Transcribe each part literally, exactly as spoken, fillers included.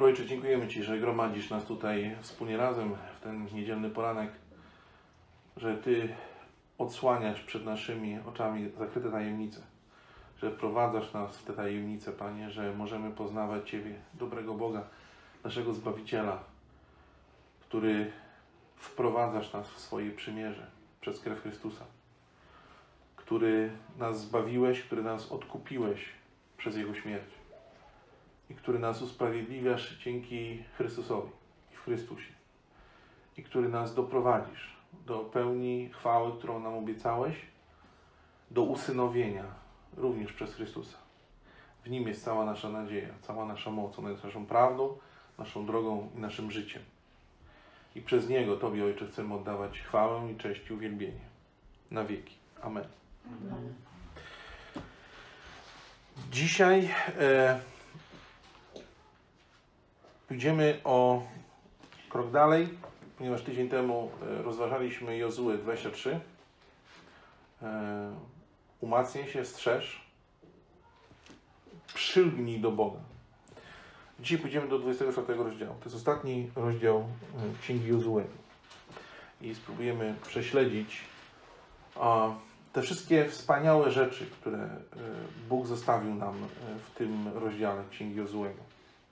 Dobry Ojcze, dziękujemy Ci, że gromadzisz nas tutaj wspólnie razem w ten niedzielny poranek, że Ty odsłaniasz przed naszymi oczami zakryte tajemnice, że wprowadzasz nas w te tajemnice, Panie, że możemy poznawać Ciebie, dobrego Boga, naszego Zbawiciela, który wprowadzasz nas w swoje przymierze przez krew Chrystusa, który nas zbawiłeś, który nas odkupiłeś przez Jego śmierć i który nas usprawiedliwiasz dzięki Chrystusowi i w Chrystusie i który nas doprowadzisz do pełni chwały, którą nam obiecałeś, do usynowienia również przez Chrystusa. W Nim jest cała nasza nadzieja, cała nasza moc, ona jest naszą prawdą, naszą drogą i naszym życiem. I przez Niego Tobie, Ojcze, chcemy oddawać chwałę i cześć i uwielbienie na wieki. Amen. Amen. Dzisiaj e, pójdziemy o krok dalej, ponieważ tydzień temu e, rozważaliśmy Jozue dwadzieścia trzy. E, umacnij się, strzeż, przylgnij do Boga. Dzisiaj pójdziemy do dwudziestego czwartego rozdziału. To jest ostatni rozdział Księgi Jozuego. I spróbujemy prześledzić a, te wszystkie wspaniałe rzeczy, które e, Bóg zostawił nam w tym rozdziale Księgi Jozuego.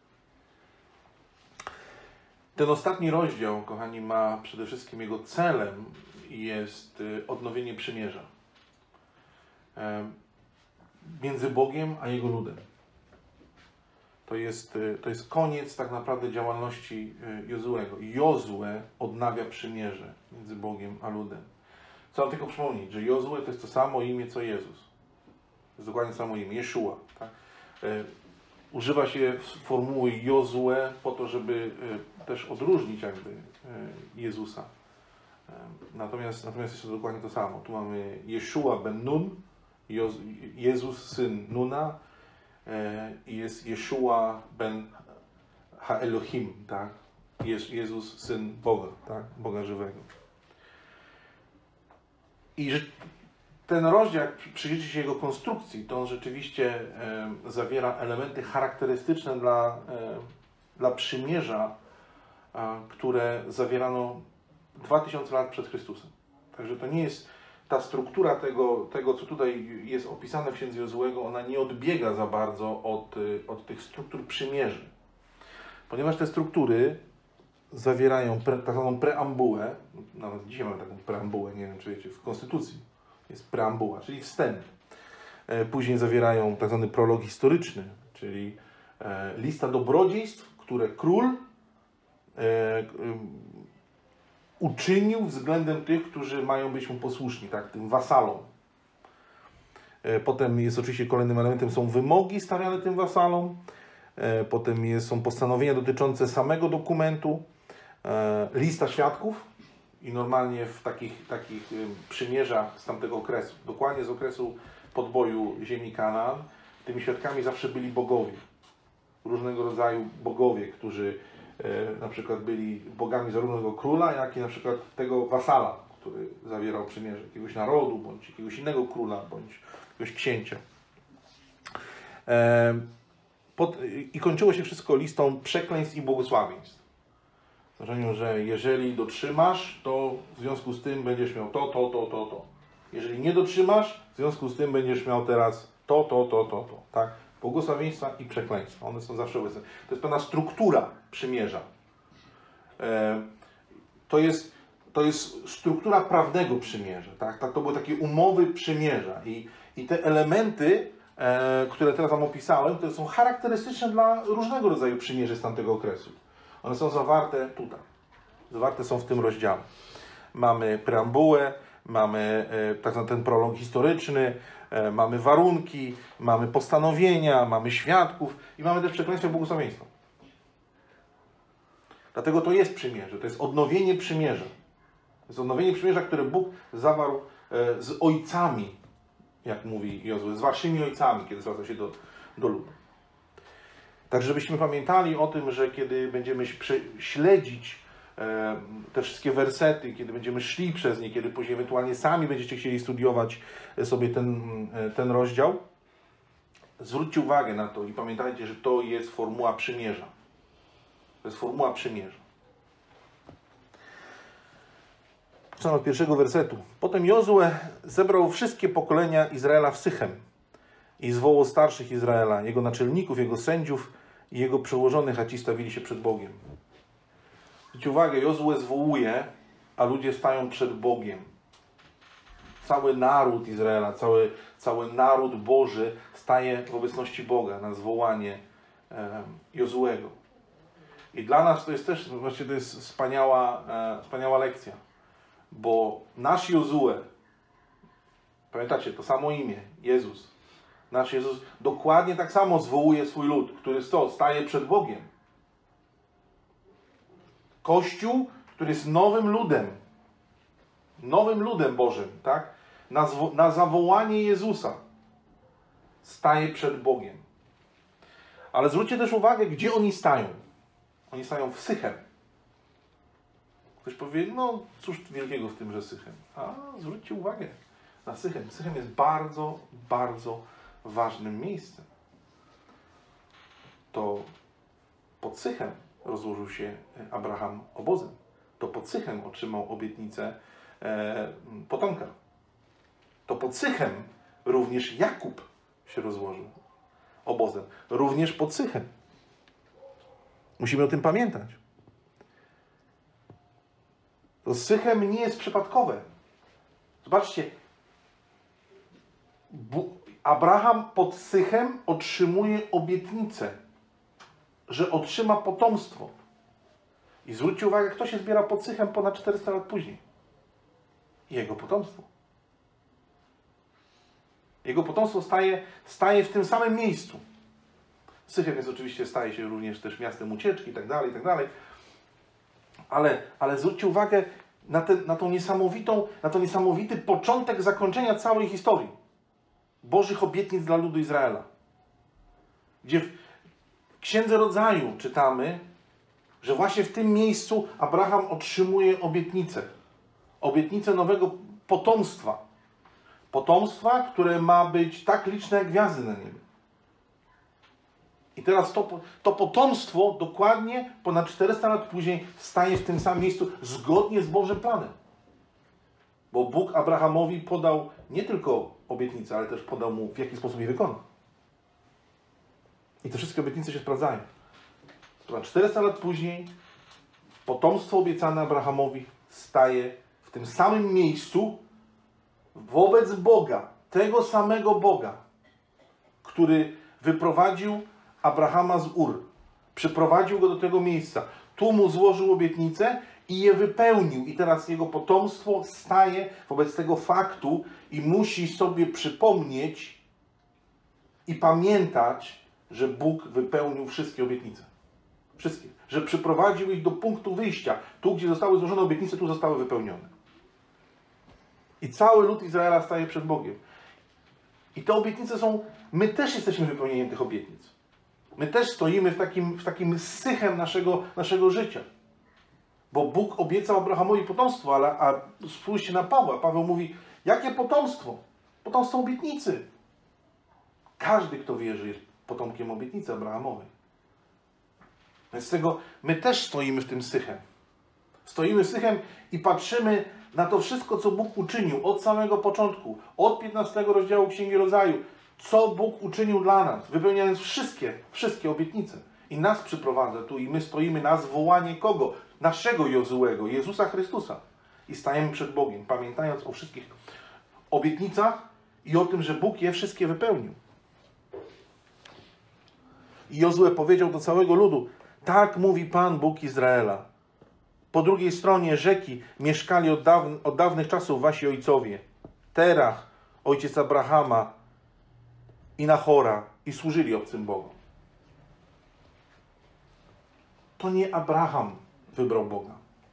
Ten ostatni rozdział, kochani, ma przede wszystkim jego celem jest odnowienie przymierza e, między Bogiem a Jego ludem. To jest, to jest koniec tak naprawdę działalności Jozuego. Jozue odnawia przymierze między Bogiem a ludem. Chcę tylko przypomnieć, że Jozue to jest to samo imię, co Jezus. To jest dokładnie to samo imię, Jeszua. Tak? E, używa się formuły Jozue po to, żeby e, też odróżnić jakby e, Jezusa. E, natomiast, natomiast jest to dokładnie to samo. Tu mamy Jeszua ben Nun, Joz, Jezus syn Nuna, i jest Jeszua ben Ha-Elohim, tak? Jest Jezus, syn Boga, tak? Boga żywego. I że ten rozdział, jak przyjrzycie się jego konstrukcji, to on rzeczywiście e, zawiera elementy charakterystyczne dla, e, dla przymierza, e, które zawierano dwa tysiące lat przed Chrystusem. Także to nie jest ta struktura tego, tego, co tutaj jest opisane w Księdze Jozuego, ona nie odbiega za bardzo od, od tych struktur przymierzy. Ponieważ te struktury zawierają pre, tak zwaną preambułę, nawet dzisiaj mamy taką preambułę, nie wiem czy wiecie, w Konstytucji jest preambuła, czyli wstęp. Później zawierają tak zwany prolog historyczny, czyli lista dobrodziejstw, które król uczynił względem tych, którzy mają być mu posłuszni, tak, tym wasalom. Potem jest oczywiście kolejnym elementem są wymogi stawiane tym wasalom. Potem jest, są postanowienia dotyczące samego dokumentu, lista świadków i normalnie w takich, takich przymierzach z tamtego okresu, dokładnie z okresu podboju ziemi Kanaan, tymi świadkami zawsze byli bogowie. Różnego rodzaju bogowie, którzy na przykład byli bogami zarówno tego króla, jak i na przykład tego wasala, który zawierał przymierze jakiegoś narodu, bądź jakiegoś innego króla, bądź jakiegoś księcia. E, pod, I kończyło się wszystko listą przekleństw i błogosławieństw. W znaczeniu, że jeżeli dotrzymasz, to w związku z tym będziesz miał to, to, to, to, to. Jeżeli nie dotrzymasz, w związku z tym będziesz miał teraz to, to, to, to, to. Tak? Błogosławieństwa i przekleństwa. One są zawsze obecne. To jest pewna struktura przymierza. E, to, jest, to jest struktura prawnego przymierza. Tak? Tak, to były takie umowy przymierza. I, i te elementy, e, które teraz Wam opisałem, to są charakterystyczne dla różnego rodzaju przymierzy z tamtego okresu. One są zawarte tutaj. Zawarte są w tym rozdziale. Mamy preambułę, mamy e, tak zwany ten prolog historyczny, e, mamy warunki, mamy postanowienia, mamy świadków i mamy też przekleństwo i błogosławieństwo. Dlatego to jest przymierze, to jest odnowienie przymierza. To jest odnowienie przymierza, które Bóg zawarł e, z ojcami, jak mówi Jozue, z waszymi ojcami, kiedy zwraca się do, do ludu. Tak, żebyśmy pamiętali o tym, że kiedy będziemy śledzić te wszystkie wersety, kiedy będziemy szli przez nie, kiedy później ewentualnie sami będziecie chcieli studiować sobie ten, ten rozdział, zwróćcie uwagę na to i pamiętajcie, że to jest formuła przymierza. To jest formuła przymierza. Zaczynam od pierwszego wersetu. Potem Jozue zebrał wszystkie pokolenia Izraela w Sychem i zwołał starszych Izraela, jego naczelników, jego sędziów i jego przełożonych, a ci stawili się przed Bogiem. Zwróćcie uwagę, Jozue zwołuje, a ludzie stają przed Bogiem. Cały naród Izraela, cały, cały naród Boży staje w obecności Boga na zwołanie e, Jozuego. I dla nas to jest też, właściwie to jest wspaniała, e, wspaniała lekcja, bo nasz Jozue, pamiętacie, to samo imię, Jezus, nasz Jezus dokładnie tak samo zwołuje swój lud, który co, staje przed Bogiem. Kościół, który jest nowym ludem, nowym ludem Bożym, tak? Na, zwo- na zawołanie Jezusa staje przed Bogiem. Ale zwróćcie też uwagę, gdzie oni stają. Oni stają w Sychem. Ktoś powie, no cóż wielkiego w tym, że Sychem. A zwróćcie uwagę na Sychem. Sychem jest bardzo, bardzo ważnym miejscem. To pod Sychem rozłożył się Abraham obozem. To pod Sychem otrzymał obietnicę e, potomka. To pod Sychem również Jakub się rozłożył obozem. Również pod Sychem. Musimy o tym pamiętać. To Sychem nie jest przypadkowe. Zobaczcie. Abraham pod Sychem otrzymuje obietnicę, że otrzyma potomstwo. I zwróćcie uwagę, kto się zbiera pod Sychem ponad czterysta lat później. Jego potomstwo. Jego potomstwo staje, staje w tym samym miejscu. Sychem jest oczywiście, staje się również też miastem ucieczki i tak dalej, i tak dalej. Ale, ale zwróćcie uwagę na, ten, na, tą niesamowitą, na to niesamowity początek zakończenia całej historii. Bożych obietnic dla ludu Izraela. Gdzie w Księdze Rodzaju czytamy, że właśnie w tym miejscu Abraham otrzymuje obietnicę. Obietnicę nowego potomstwa. Potomstwa, które ma być tak liczne jak gwiazdy na niebie. I teraz to, to potomstwo dokładnie ponad czterysta lat później staje w tym samym miejscu zgodnie z Bożym planem. Bo Bóg Abrahamowi podał nie tylko obietnicę, ale też podał mu, w jaki sposób je wykona. I te wszystkie obietnice się sprawdzają. Ponad czterysta lat później potomstwo obiecane Abrahamowi staje w tym samym miejscu wobec Boga, tego samego Boga, który wyprowadził Abrahama z Ur. Przyprowadził go do tego miejsca. Tu mu złożył obietnicę i je wypełnił. I teraz jego potomstwo staje wobec tego faktu i musi sobie przypomnieć i pamiętać, że Bóg wypełnił wszystkie obietnice. Wszystkie. Że przyprowadził ich do punktu wyjścia. Tu, gdzie zostały złożone obietnice, tu zostały wypełnione. I cały lud Izraela staje przed Bogiem. I te obietnice są... My też jesteśmy wypełnieniem tych obietnic. My też stoimy w takim, w takim sychem naszego, naszego życia. Bo Bóg obiecał Abrahamowi potomstwo, ale a spójrzcie na Pawła. Paweł mówi, jakie potomstwo? Potomstwo obietnicy. Każdy, kto wierzy, jest potomkiem obietnicy Abrahamowej. Więc z tego my też stoimy w tym sychem. Stoimy sychem i patrzymy na to wszystko, co Bóg uczynił od samego początku, od piętnastego rozdziału Księgi Rodzaju, co Bóg uczynił dla nas, wypełniając wszystkie, wszystkie obietnice. I nas przyprowadza tu i my stoimy na zwołanie kogo? Naszego Jozuego, Jezusa Chrystusa. I stajemy przed Bogiem, pamiętając o wszystkich obietnicach i o tym, że Bóg je wszystkie wypełnił. I Jozue powiedział do całego ludu, tak mówi Pan Bóg Izraela. Po drugiej stronie rzeki mieszkali od, dawn od dawnych czasów wasi ojcowie. Terach, ojciec Abrahama i Nachora i służyli obcym Bogom. To nie Abraham wybrał Boga.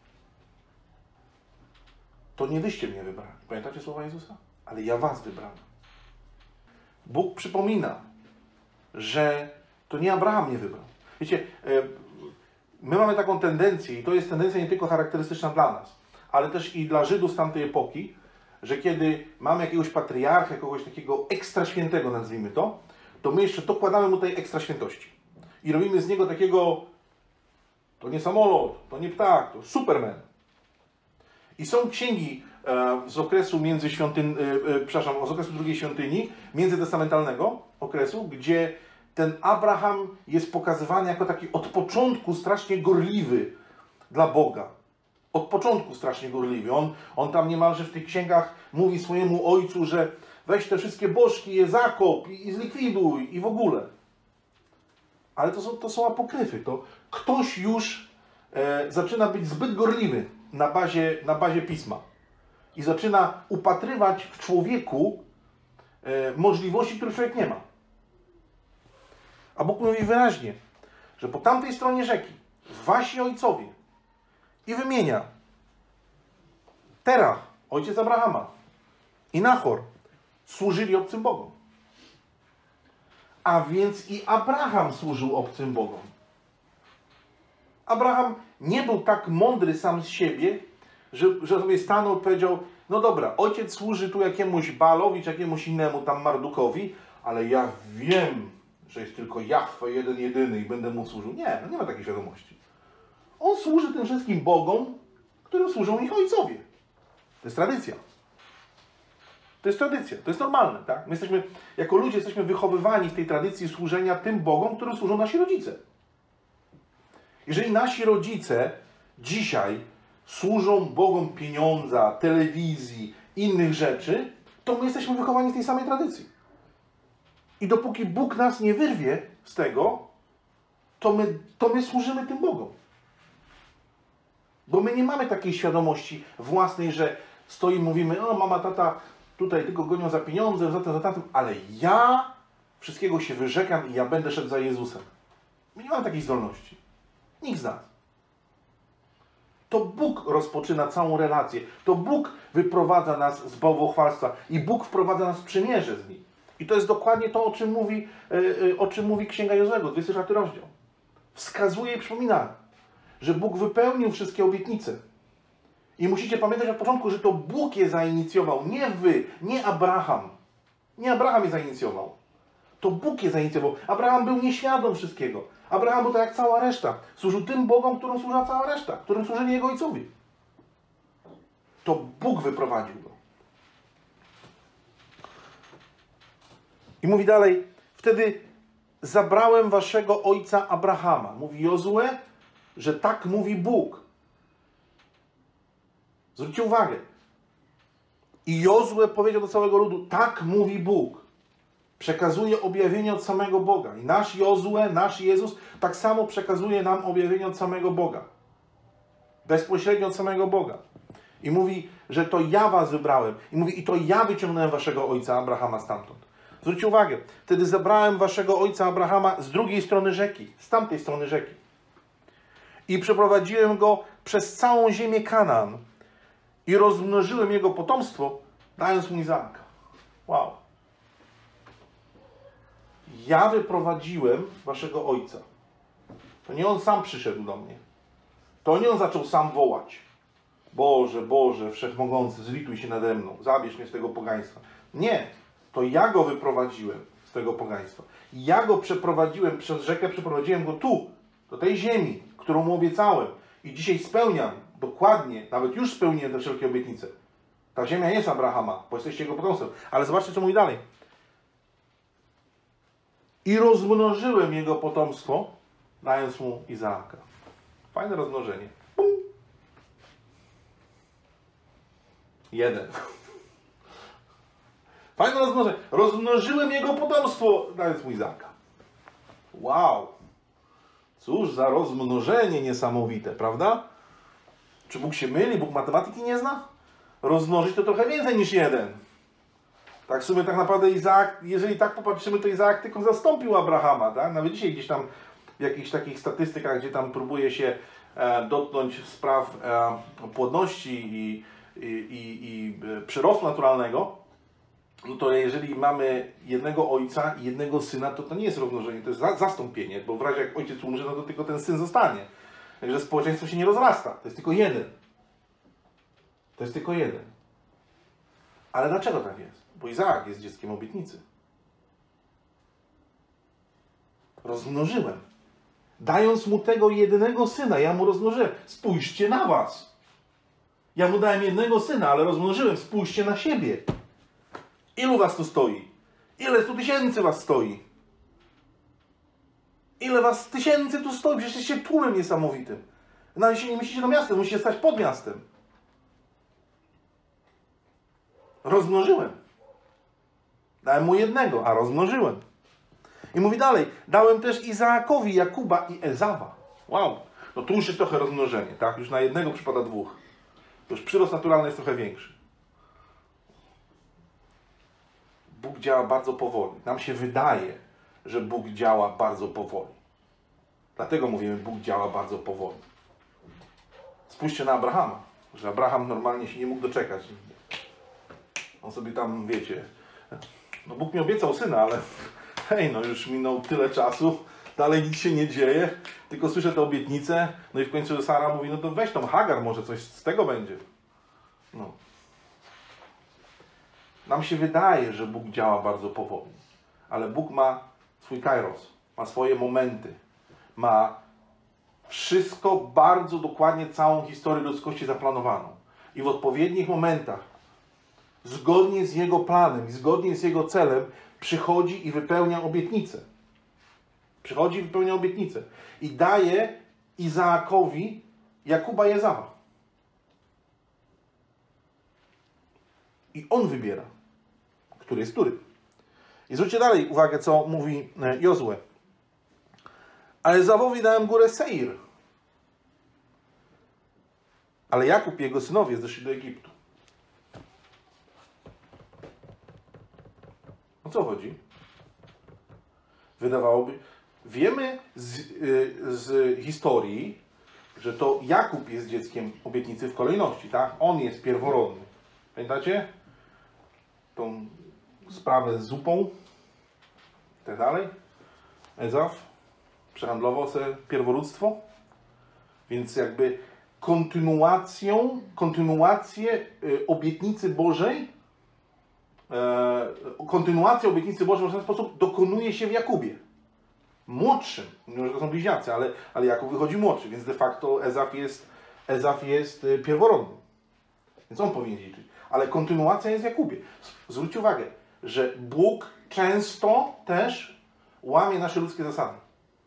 To nie wyście mnie wybrali. Pamiętacie słowa Jezusa? Ale ja was wybrałem. Bóg przypomina, że to nie Abraham mnie wybrał. Wiecie, my mamy taką tendencję, i to jest tendencja nie tylko charakterystyczna dla nas, ale też i dla Żydów z tamtej epoki, że kiedy mamy jakiegoś patriarchę, kogoś takiego ekstra świętego, nazwijmy to, to my jeszcze dokładamy mu tej ekstra świętości. I robimy z niego takiego to nie samolot, to nie ptak, to Superman. I są księgi e, z okresu międzyświątyń, e, e, przepraszam, z okresu drugiej świątyni, międzystestamentalnego okresu, gdzie ten Abraham jest pokazywany jako taki od początku strasznie gorliwy dla Boga. Od początku strasznie gorliwy. On, on tam niemalże w tych księgach mówi swojemu ojcu, że weź te wszystkie bożki, je zakop i, i zlikwiduj i w ogóle. Ale to są, to są apokryfy. To ktoś już e, zaczyna być zbyt gorliwy na bazie, na bazie Pisma. I zaczyna upatrywać w człowieku e, możliwości, których człowiek nie ma. A Bóg mówi wyraźnie, że po tamtej stronie rzeki wasi ojcowie i wymienia Terach, ojciec Abrahama, i Nachor służyli obcym bogom. A więc i Abraham służył obcym bogom. Abraham nie był tak mądry sam z siebie, że, że sobie stanął i powiedział, no dobra, ojciec służy tu jakiemuś Baalowi, czy jakiemuś innemu tam Mardukowi, ale ja wiem, że jest tylko Jahwe jeden, jedyny i będę mu służył. Nie, no nie ma takiej świadomości. On służy tym wszystkim bogom, którym służą ich ojcowie. To jest tradycja. To jest tradycja, to jest normalne, tak? My jesteśmy, jako ludzie jesteśmy wychowywani w tej tradycji służenia tym bogom, którym służą nasi rodzice. Jeżeli nasi rodzice dzisiaj służą bogom pieniądza, telewizji, innych rzeczy, to my jesteśmy wychowani w tej samej tradycji. I dopóki Bóg nas nie wyrwie z tego, to my, to my służymy tym bogom. Bo my nie mamy takiej świadomości własnej, że stoimy i mówimy, o mama, tata tutaj tylko gonią za pieniądze, za to, za tamtym, ale ja wszystkiego się wyrzekam i ja będę szedł za Jezusem. My nie mamy takiej zdolności. Nikt z nas. To Bóg rozpoczyna całą relację. To Bóg wyprowadza nas z bałwochwalstwa i Bóg wprowadza nas w przymierze z Nim. I to jest dokładnie to, o czym mówi, o czym mówi Księga Jozłego, dwudziesty czwarty rozdział. Wskazuje i przypomina, że Bóg wypełnił wszystkie obietnice. I musicie pamiętać od początku, że to Bóg je zainicjował, nie wy, nie Abraham. Nie Abraham je zainicjował. To Bóg je zainicjował. Abraham był nieświadom wszystkiego. Abraham był tak jak cała reszta. Służył tym Bogom, którym służyła cała reszta, którym służyli jego ojcowie. To Bóg wyprowadził go. I mówi dalej, wtedy zabrałem waszego ojca Abrahama. Mówi Jozue, że tak mówi Bóg. Zwróćcie uwagę. I Jozue powiedział do całego ludu, tak mówi Bóg. Przekazuje objawienie od samego Boga. I nasz Jozue, nasz Jezus tak samo przekazuje nam objawienie od samego Boga. Bezpośrednio od samego Boga. I mówi, że to ja was wybrałem. I mówi, i to ja wyciągnąłem waszego ojca Abrahama stamtąd. Zwróćcie uwagę. Wtedy zabrałem waszego ojca Abrahama z drugiej strony rzeki. Z tamtej strony rzeki. I przeprowadziłem go przez całą ziemię Kanaan. I rozmnożyłem jego potomstwo, dając mu Izaaka. Wow. Ja wyprowadziłem waszego ojca. To nie on sam przyszedł do mnie. To nie on zaczął sam wołać. Boże, Boże, Wszechmogący, zlituj się nade mną. Zabierz mnie z tego pogaństwa. Nie. To ja go wyprowadziłem z tego pogaństwa. Ja go przeprowadziłem przez rzekę, przeprowadziłem go tu, do tej ziemi, którą mu obiecałem. I dzisiaj spełniam dokładnie, nawet już spełniłem te wszelkie obietnice. Ta ziemia jest Abrahama, bo jesteście jego potomstwem. Ale zobaczcie, co mówi dalej. I rozmnożyłem jego potomstwo, dając mu Izaaka. Fajne rozmnożenie. Pum. Jeden. Fajne rozmnożenie. Rozmnożyłem jego potomstwo, dając mu Izaaka. Wow. Cóż za rozmnożenie niesamowite, prawda? Czy Bóg się myli? Bóg matematyki nie zna? Rozmnożyć to trochę więcej niż jeden. Tak w sumie tak naprawdę Izaak, jeżeli tak popatrzymy, to Izaak tylko zastąpił Abrahama, tak? Nawet dzisiaj gdzieś tam w jakichś takich statystykach, gdzie tam próbuje się e, dotknąć spraw e, płodności i, i, i, i przyrostu naturalnego, no to jeżeli mamy jednego ojca i jednego syna, to to nie jest rozmnożenie, to jest za, zastąpienie, bo w razie jak ojciec umrze, no to tylko ten syn zostanie. Także społeczeństwo się nie rozrasta, to jest tylko jeden. To jest tylko jeden. Ale dlaczego tak jest? Bo Izaak jest dzieckiem obietnicy. Rozmnożyłem. Dając mu tego jednego syna, ja mu rozmnożyłem. Spójrzcie na was. Ja mu dałem jednego syna, ale rozmnożyłem. Spójrzcie na siebie. Ilu was tu stoi? Ile stu tysięcy was stoi? Ile was tysięcy tu stoi? Przecież jesteście tłumem niesamowitym. Nawet się nie myślicie do miasta, musicie stać pod miastem. Rozmnożyłem. Dałem mu jednego, a rozmnożyłem. I mówi dalej, dałem też Izaakowi, Jakuba i Ezawa. Wow, no tu już jest trochę rozmnożenie, tak? Już na jednego przypada dwóch. To już przyrost naturalny jest trochę większy. Bóg działa bardzo powoli. Nam się wydaje, że Bóg działa bardzo powoli. Dlatego mówimy, Bóg działa bardzo powoli. Spójrzcie na Abrahama, że Abraham normalnie się nie mógł doczekać. On sobie tam, wiecie, no Bóg mi obiecał syna, ale hej, no już minął tyle czasu, dalej nic się nie dzieje, tylko słyszę tę obietnicę, no i w końcu Sara mówi, no to weź tą Hagar, może coś z tego będzie. No. Nam się wydaje, że Bóg działa bardzo powoli, ale Bóg ma swój kairos, ma swoje momenty, ma wszystko bardzo dokładnie, całą historię ludzkości zaplanowaną. I w odpowiednich momentach, zgodnie z Jego planem i zgodnie z Jego celem, przychodzi i wypełnia obietnicę. Przychodzi i wypełnia obietnicę. I daje Izaakowi Jakuba i Ezawa. I on wybiera, który jest który. I zwróćcie dalej uwagę, co mówi Jozue. A Ezawowi dałem górę Seir. Ale Jakub i jego synowie zeszli do Egiptu. O co chodzi? Wydawałoby... Wiemy z, z historii, że to Jakub jest dzieckiem obietnicy w kolejności, tak? On jest pierworodny. Pamiętacie? Tą sprawę z zupą i tak dalej. Ezaw przehandlował sobie pierworództwo. Więc jakby kontynuacją, kontynuację obietnicy Bożej, e, kontynuacja obietnicy Bożej w ten sposób dokonuje się w Jakubie. Młodszym, mimo że to są bliźniacy, ale, ale Jakub wychodzi młodszy, więc de facto Ezaw jest, Ezaw jest pierworodny. Więc on powinien dziedziczyć. Ale kontynuacja jest w Jakubie. Zwróćcie uwagę, że Bóg często też łamie nasze ludzkie zasady.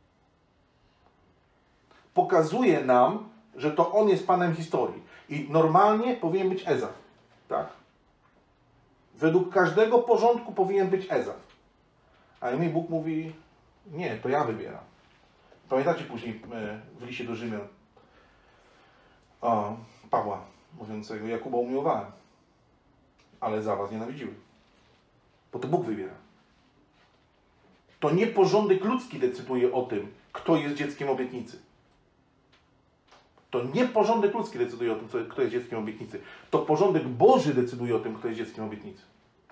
Pokazuje nam, że to On jest Panem historii. I normalnie powinien być Ezaw. Tak? Według każdego porządku powinien być Ezaw. A mi Bóg mówi, nie, to ja wybieram. Pamiętacie później w liście do Rzymian o, Pawła mówiącego, Jakuba umiłowałem, ale za was nienawidziłem. Bo to Bóg wybiera. To nie porządek ludzki decyduje o tym, kto jest dzieckiem obietnicy. To nie porządek ludzki decyduje o tym, kto jest dzieckiem obietnicy. To porządek Boży decyduje o tym, kto jest dzieckiem obietnicy.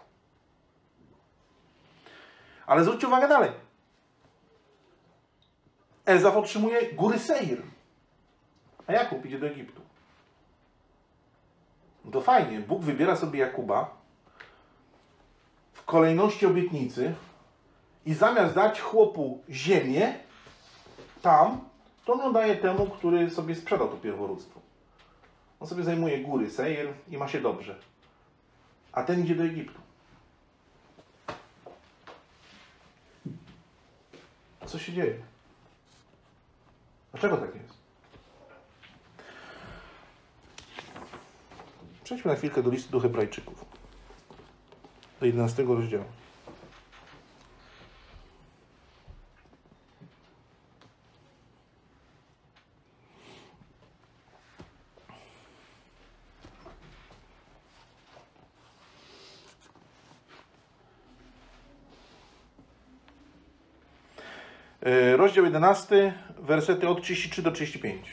Ale zwróćcie uwagę dalej. Ezaw otrzymuje góry Seir, a Jakub idzie do Egiptu. No to fajnie. Bóg wybiera sobie Jakuba w kolejności obietnicy i zamiast dać chłopu ziemię tam, to on ją daje temu, który sobie sprzedał to pierworództwo. On sobie zajmuje góry Seir i ma się dobrze. A ten idzie do Egiptu. Co się dzieje? Dlaczego tak jest? Przejdźmy na chwilkę do listu do Hebrajczyków. Do jedenastego rozdziału. Rozdział jedenasty, wersety od trzydziestu trzech do trzydziestu pięciu.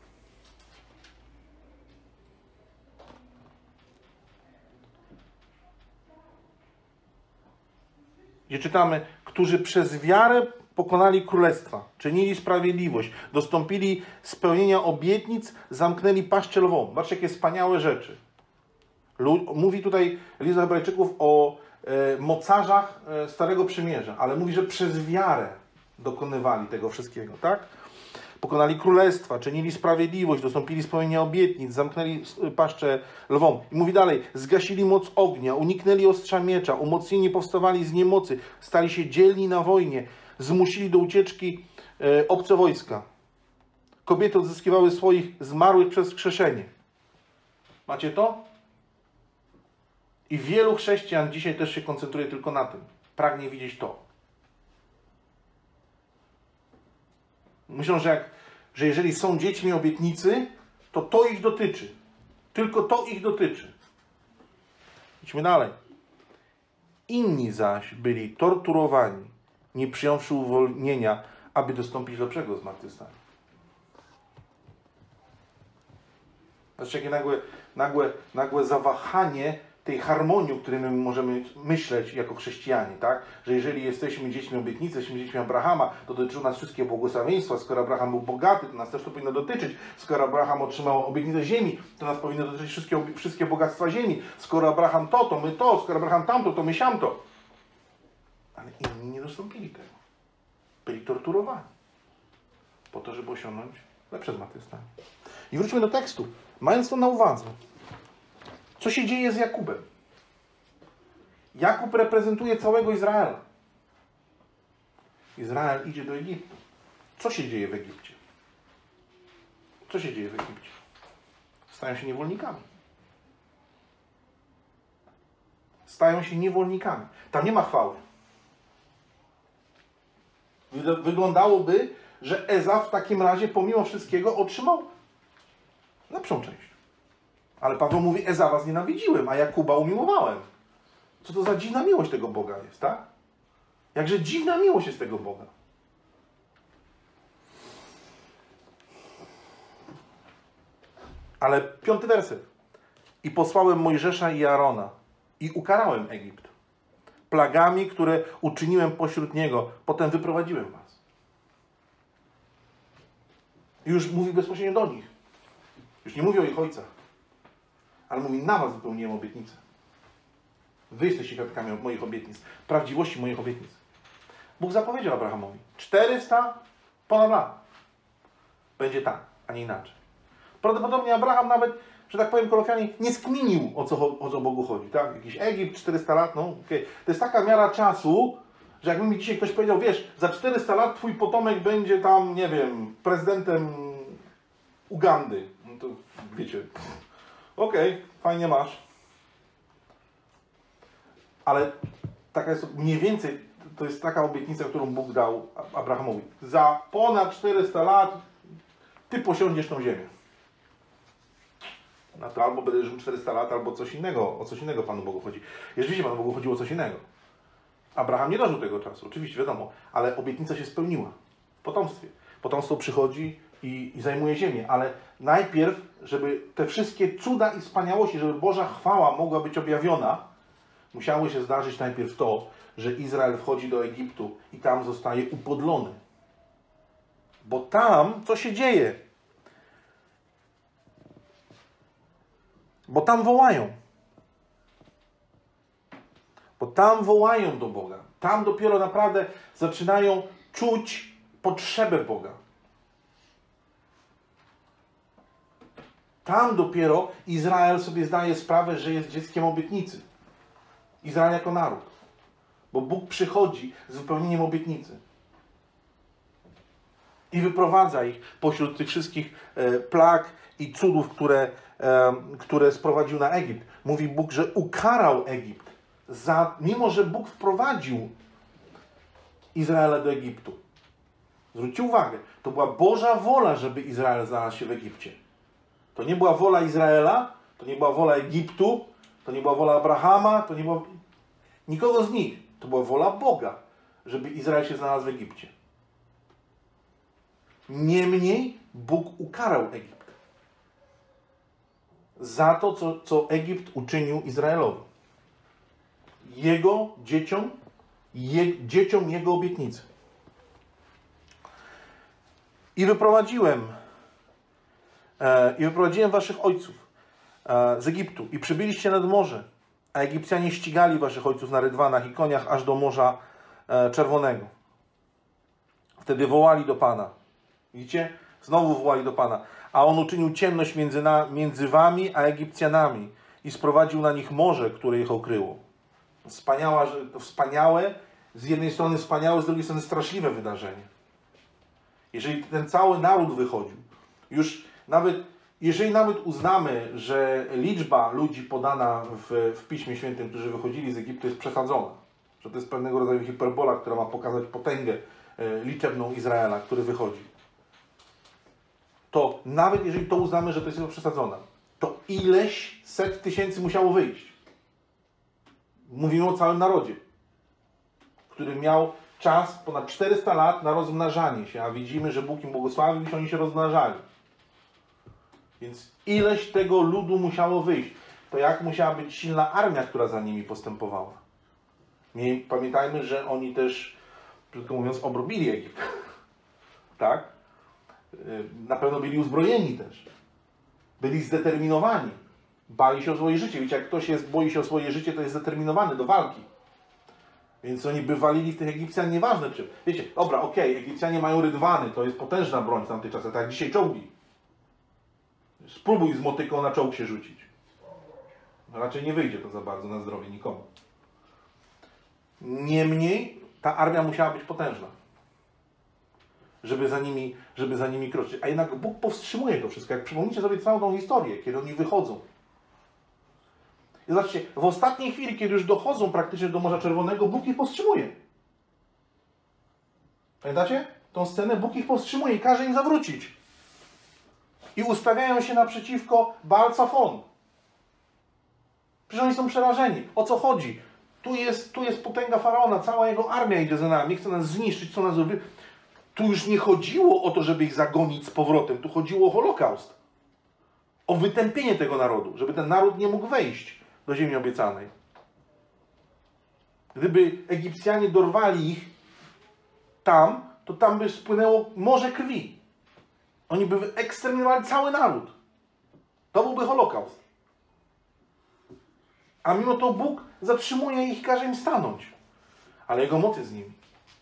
Gdzie czytamy, którzy przez wiarę pokonali królestwa, czynili sprawiedliwość, dostąpili spełnienia obietnic, zamknęli paszczę lwom. Zobaczcie, jakie wspaniałe rzeczy. Mówi tutaj list do Hebrajczyków o e, mocarzach e, Starego Przymierza, ale mówi, że przez wiarę dokonywali tego wszystkiego, tak? pokonali królestwa, czynili sprawiedliwość, dostąpili spełnienia obietnic, zamknęli paszczę lwom. I mówi dalej, zgasili moc ognia, uniknęli ostrza miecza, umocnieni powstawali z niemocy, stali się dzielni na wojnie, zmusili do ucieczki e, obce wojska. Kobiety odzyskiwały swoich zmarłych przez wskrzeszenie. Macie to? I wielu chrześcijan dzisiaj też się koncentruje tylko na tym. Pragnie widzieć to. Myślą, że, jak, że jeżeli są dziećmi obietnicy, to to ich dotyczy. Tylko to ich dotyczy. Idźmy dalej. Inni zaś byli torturowani, nie przyjąwszy uwolnienia, aby dostąpić lepszego zmartwychwstania. Znaczy, jakie nagłe, nagłe, nagłe zawahanie tej harmonii, o której my możemy myśleć jako chrześcijanie, tak? Że jeżeli jesteśmy dziećmi obietnicy, jesteśmy dziećmi Abrahama, to dotyczą nas wszystkie błogosławieństwa. Skoro Abraham był bogaty, to nas też to powinno dotyczyć. Skoro Abraham otrzymał obietnicę ziemi, to nas powinno dotyczyć wszystkie, wszystkie bogactwa ziemi. Skoro Abraham to, to my to. Skoro Abraham tamto, to my siamto. Ale inni nie dostąpili tego. Byli torturowani. Po to, żeby osiągnąć lepsze zmartwychwstanie. I wróćmy do tekstu. Mając to na uwadze, co się dzieje z Jakubem? Jakub reprezentuje całego Izraela. Izrael idzie do Egiptu. Co się dzieje w Egipcie? Co się dzieje w Egipcie? Stają się niewolnikami. Stają się niewolnikami. Tam nie ma chwały. Wyglądałoby, że Ezaf w takim razie pomimo wszystkiego otrzymał lepszą część. Ale Paweł mówi, Ezawa znienawidziłem, a Jakuba umiłowałem. Co to za dziwna miłość tego Boga jest, tak? Jakże dziwna miłość jest tego Boga. Ale piąty werset. I posłałem Mojżesza i Aarona i ukarałem Egipt plagami, które uczyniłem pośród niego. Potem wyprowadziłem was. I już mówi bezpośrednio do nich. Już nie mówi o ich ojcach. Ale mówi, na was wypełniłem obietnicę. Wy jesteście świadkami moich obietnic. Prawdziwości moich obietnic. Bóg zapowiedział Abrahamowi. czterysta ponad lat. Będzie tak, a nie inaczej. Prawdopodobnie Abraham nawet, że tak powiem kolokwialnie, nie skminił, o co, o co Bogu chodzi. Tak? Jakiś Egipt, czterysta lat, no okej. To jest taka miara czasu, że jakby mi dzisiaj ktoś powiedział, wiesz, za czterysta lat twój potomek będzie tam, nie wiem, prezydentem Ugandy. No to wiecie, okej, okay, fajnie masz. Ale taka jest mniej więcej, to jest taka obietnica, którą Bóg dał Abrahamowi. Za ponad czterysta lat ty posiądziesz tą ziemię. No to albo będę żył czterysta lat, albo coś innego, o coś innego Panu Bogu chodzi. Rzeczywiście Panu Bogu chodziło o coś innego. Abraham nie dożył tego czasu, oczywiście, wiadomo, ale obietnica się spełniła w potomstwie. Potomstwo przychodzi i, i zajmuje ziemię, ale najpierw, żeby te wszystkie cuda i wspaniałości, żeby Boża chwała mogła być objawiona, musiało się zdarzyć najpierw to, że Izrael wchodzi do Egiptu i tam zostaje upodlony. Bo tam co się dzieje? Bo tam wołają. Bo tam wołają do Boga. Tam dopiero naprawdę zaczynają czuć potrzebę Boga. Tam dopiero Izrael sobie zdaje sprawę, że jest dzieckiem obietnicy. Izrael jako naród. Bo Bóg przychodzi z wypełnieniem obietnicy. I wyprowadza ich pośród tych wszystkich e, plag i cudów, które, e, które sprowadził na Egipt. Mówi Bóg, że ukarał Egipt. Za, mimo, że Bóg wprowadził Izraela do Egiptu. Zwróćcie uwagę, to była Boża wola, żeby Izrael znalazł się w Egipcie. To nie była wola Izraela, to nie była wola Egiptu, to nie była wola Abrahama, to nie była nikogo z nich. To była wola Boga, żeby Izrael się znalazł w Egipcie. Niemniej Bóg ukarał Egipt za to, co, co Egipt uczynił Izraelowi. Jego dzieciom, je, dzieciom Jego obietnicy. I wyprowadziłem e, i wyprowadziłem waszych ojców e, z Egiptu i przybyliście nad morze, a Egipcjanie ścigali waszych ojców na rydwanach i koniach aż do Morza e, Czerwonego. Wtedy wołali do Pana. Widzicie? Znowu wołali do Pana. A On uczynił ciemność między, na, między wami a Egipcjanami i sprowadził na nich morze, które ich okryło. Wspaniała, wspaniałe, z jednej strony wspaniałe, z drugiej strony straszliwe wydarzenie. Jeżeli ten cały naród wychodził, już nawet, jeżeli nawet uznamy, że liczba ludzi podana w, w Piśmie Świętym, którzy wychodzili z Egiptu, jest przesadzona, że to jest pewnego rodzaju hiperbola, która ma pokazać potęgę e, liczebną Izraela, który wychodzi, to nawet jeżeli to uznamy, że to jest przesadzone, to ileś set tysięcy musiało wyjść. Mówimy o całym narodzie, który miał czas ponad czterysta lat na rozmnażanie się, a widzimy, że Bóg im błogosławił i oni się rozmnażali. Więc ileś tego ludu musiało wyjść. To jak musiała być silna armia, która za nimi postępowała. Pamiętajmy, że oni też, krótko mówiąc, obrobili Egipt. Tak? Na pewno byli uzbrojeni też. Byli zdeterminowani. Bali się o swoje życie. Wiecie, jak ktoś jest, boi się o swoje życie, to jest zdeterminowany do walki. Więc oni by walili w tych Egipcjan nieważne czym. Wiecie, dobra, okej, okay, Egipcjanie mają rydwany, to jest potężna broń w tamtych czasach, tak jak dzisiaj czołgi. Spróbuj z motyką na czołg się rzucić. Raczej nie wyjdzie to za bardzo na zdrowie nikomu. Niemniej ta armia musiała być potężna, żeby za nimi, żeby za nimi kroczyć. A jednak Bóg powstrzymuje to wszystko. Jak przypomnicie sobie całą tą historię, kiedy oni wychodzą. I zobaczcie, w ostatniej chwili, kiedy już dochodzą praktycznie do Morza Czerwonego, Bóg ich powstrzymuje. Pamiętacie? Tą scenę Bóg ich powstrzymuje i każe im zawrócić. I ustawiają się naprzeciwko Baal-Cafon. Przecież oni są przerażeni. O co chodzi? Tu jest, tu jest potęga Faraona, cała jego armia idzie za nami, chce nas zniszczyć, co nas zrobi. Tu już nie chodziło o to, żeby ich zagonić z powrotem. Tu chodziło o Holokaust. O wytępienie tego narodu, żeby ten naród nie mógł wejść do ziemi obiecanej. Gdyby Egipcjanie dorwali ich tam, to tam by spłynęło morze krwi. Oni by wyeksterminowali cały naród. To byłby Holokaust. A mimo to Bóg zatrzymuje ich i każe im stanąć. Ale Jego moc jest z nimi.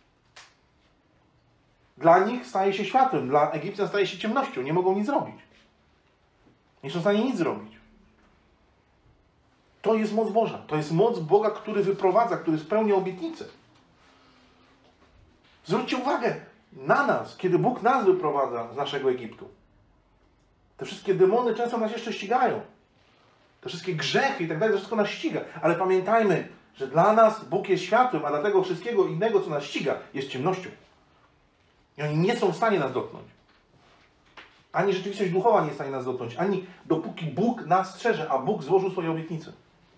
Dla nich staje się światłem, dla Egipcjan staje się ciemnością. Nie mogą nic zrobić. Nie są w stanie nic zrobić. To jest moc Boża. To jest moc Boga, który wyprowadza, który spełnia obietnicę. Zwróćcie uwagę na nas, kiedy Bóg nas wyprowadza z naszego Egiptu. Te wszystkie demony często nas jeszcze ścigają. Te wszystkie grzechy i tak dalej, to wszystko nas ściga. Ale pamiętajmy, że dla nas Bóg jest światłem, a dla tego wszystkiego innego, co nas ściga, jest ciemnością. I oni nie są w stanie nas dotknąć. Ani rzeczywistość duchowa nie jest w stanie nas dotknąć, ani dopóki Bóg nas strzeże, a Bóg złożył swoje obietnice.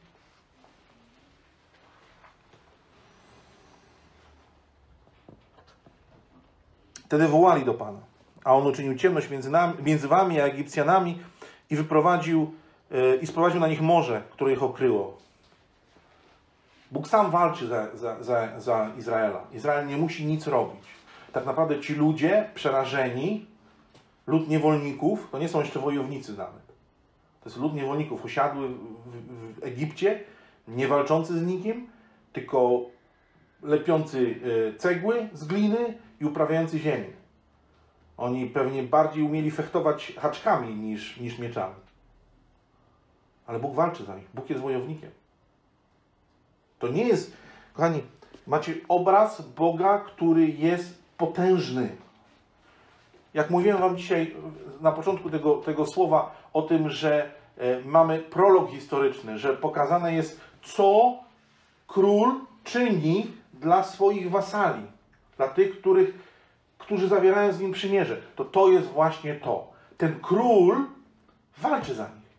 Wtedy wołali do Pana, a On uczynił ciemność między, nami, między wami a Egipcjanami i wyprowadził yy, i sprowadził na nich morze, które ich okryło. Bóg sam walczy za, za, za, za Izraela. Izrael nie musi nic robić. Tak naprawdę ci ludzie przerażeni, lud niewolników, to nie są jeszcze wojownicy nawet. To jest lud niewolników, osiadły w, w, w Egipcie, nie walczący z nikim, tylko lepiący cegły z gliny i uprawiający ziemię. Oni pewnie bardziej umieli fechtować haczkami niż, niż mieczami. Ale Bóg walczy za nich. Bóg jest wojownikiem. To nie jest, kochani, macie obraz Boga, który jest potężny. Jak mówiłem wam dzisiaj na początku tego, tego słowa o tym, że e, mamy prolog historyczny, że pokazane jest, co król czyni dla swoich wasali, dla tych, których, którzy zawierają z nim przymierze. To to jest właśnie to. Ten król walczy za nich.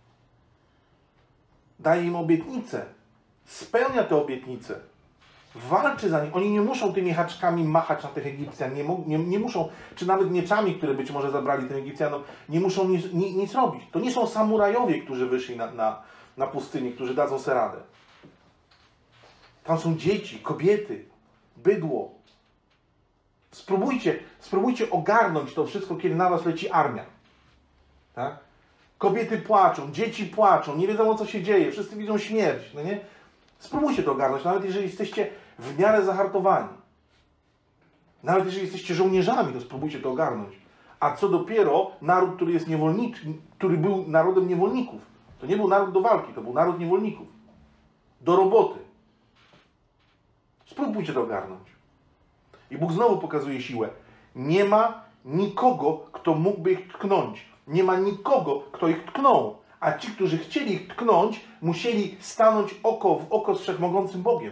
Daje im obietnicę. Spełnia te obietnice. Walczy za nich. Oni nie muszą tymi haczkami machać na tych Egipcjan. Nie, nie, nie muszą, czy nawet mieczami, które być może zabrali tym Egipcjanom, nie muszą nic, nic, nic robić. To nie są samurajowie, którzy wyszli na, na, na pustynię, którzy dadzą sobie radę. Tam są dzieci, kobiety, bydło. Spróbujcie, spróbujcie ogarnąć to wszystko, kiedy na was leci armia. Tak? Kobiety płaczą, dzieci płaczą, nie wiedzą, o co się dzieje, wszyscy widzą śmierć. No nie? Spróbujcie to ogarnąć, nawet jeżeli jesteście w miarę zahartowani. Nawet jeżeli jesteście żołnierzami, to spróbujcie to ogarnąć. A co dopiero naród, który jest niewolniczy, który był narodem niewolników. To nie był naród do walki, to był naród niewolników. Do roboty. Spróbujcie to ogarnąć. I Bóg znowu pokazuje siłę. Nie ma nikogo, kto mógłby ich tknąć. Nie ma nikogo, kto ich tknął. A ci, którzy chcieli ich tknąć, musieli stanąć oko w oko z Wszechmogącym Bogiem,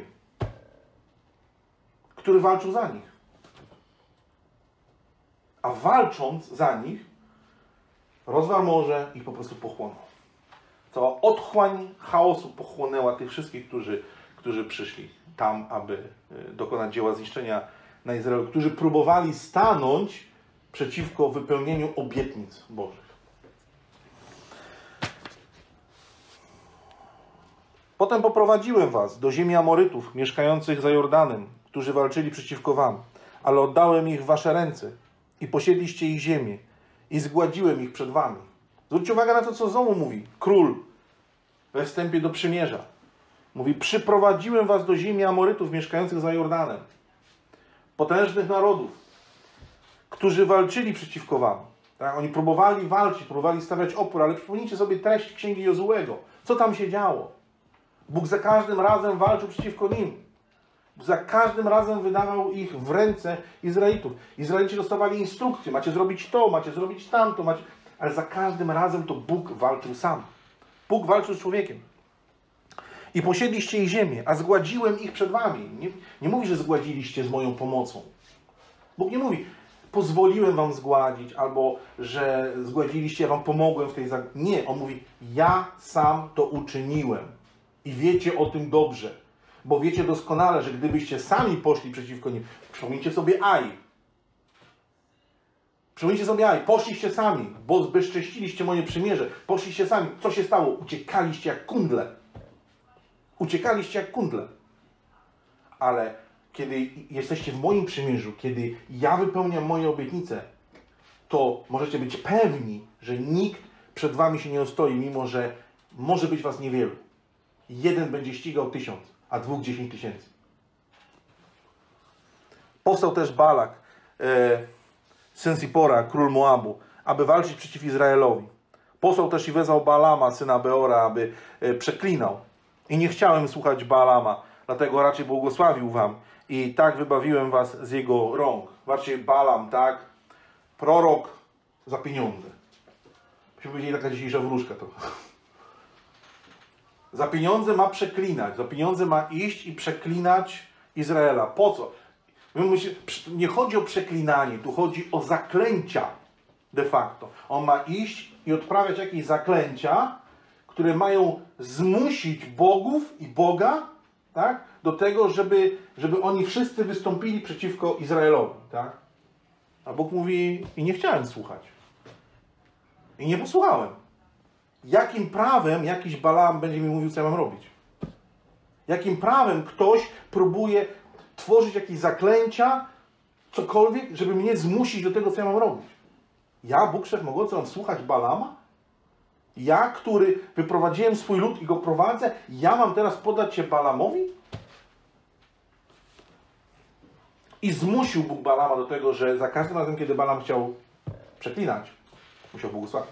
który walczył za nich. A walcząc za nich, rozwarł morze i po prostu pochłonął. Cała otchłań chaosu pochłonęła tych wszystkich, którzy, którzy przyszli tam, aby dokonać dzieła zniszczenia na Izraelu, którzy próbowali stanąć przeciwko wypełnieniu obietnic Bożych. Potem poprowadziłem was do ziemi Amorytów, mieszkających za Jordanem, którzy walczyli przeciwko wam, ale oddałem ich w wasze ręce i posiedliście ich ziemię i zgładziłem ich przed wami. Zwróćcie uwagę na to, co znowu mówi król we wstępie do przymierza. Mówi, przyprowadziłem was do ziemi Amorytów, mieszkających za Jordanem, potężnych narodów, którzy walczyli przeciwko wam. Tak? Oni próbowali walczyć, próbowali stawiać opór, ale przypomnijcie sobie treść Księgi Jozułego. Co tam się działo? Bóg za każdym razem walczył przeciwko nim. Za każdym razem wydawał ich w ręce Izraelitów. Izraelici dostawali instrukcje, macie zrobić to, macie zrobić tamto, macie... ale za każdym razem to Bóg walczył sam. Bóg walczył z człowiekiem. I posiedliście ich ziemię, a zgładziłem ich przed wami. Nie, nie mówi, że zgładziliście z moją pomocą. Bóg nie mówi, pozwoliłem wam zgładzić, albo że zgładziliście, ja wam pomogłem w tej zagładzie. Nie, on mówi, ja sam to uczyniłem. I wiecie o tym dobrze. Bo wiecie doskonale, że gdybyście sami poszli przeciwko nim, przypomnijcie sobie Aj. Przypomnijcie sobie Aj, poszliście sami, bo zbezcześciliście moje przymierze. Poszliście sami. Co się stało? Uciekaliście jak kundle. Uciekaliście jak kundle. Ale kiedy jesteście w moim przymierzu, kiedy ja wypełniam moje obietnice, to możecie być pewni, że nikt przed wami się nie ostoi, mimo że może być was niewielu. Jeden będzie ścigał tysiąc, a dwóch dziesięć tysięcy. Powstał też Balak, e, syn Sipora, król Moabu, aby walczyć przeciw Izraelowi. Posłał też i wezwał Balama, syna Beora, aby e, przeklinał. I nie chciałem słuchać Balama, dlatego raczej błogosławił wam. I tak wybawiłem was z jego rąk. Zobaczcie, Balam, tak? Prorok za pieniądze. Myśmy powiedzieli, taka dzisiejsza wróżka to. Za pieniądze ma przeklinać. Za pieniądze ma iść i przeklinać Izraela. Po co? Nie chodzi o przeklinanie, tu chodzi o zaklęcia de facto. On ma iść i odprawiać jakieś zaklęcia, które mają zmusić bogów i Boga, tak, do tego, żeby, żeby oni wszyscy wystąpili przeciwko Izraelowi. Tak? A Bóg mówi, i nie chciałem słuchać. I nie posłuchałem. Jakim prawem jakiś Balaam będzie mi mówił, co ja mam robić? Jakim prawem ktoś próbuje tworzyć jakieś zaklęcia, cokolwiek, żeby mnie zmusić do tego, co ja mam robić? Ja, Bóg Wszechmogący, mam słuchać Balama? Ja, który wyprowadziłem swój lud i go prowadzę, ja mam teraz podać się Balamowi? I zmusił Bóg Balama do tego, że za każdym razem, kiedy Balam chciał przeklinać, musiał błogosławić.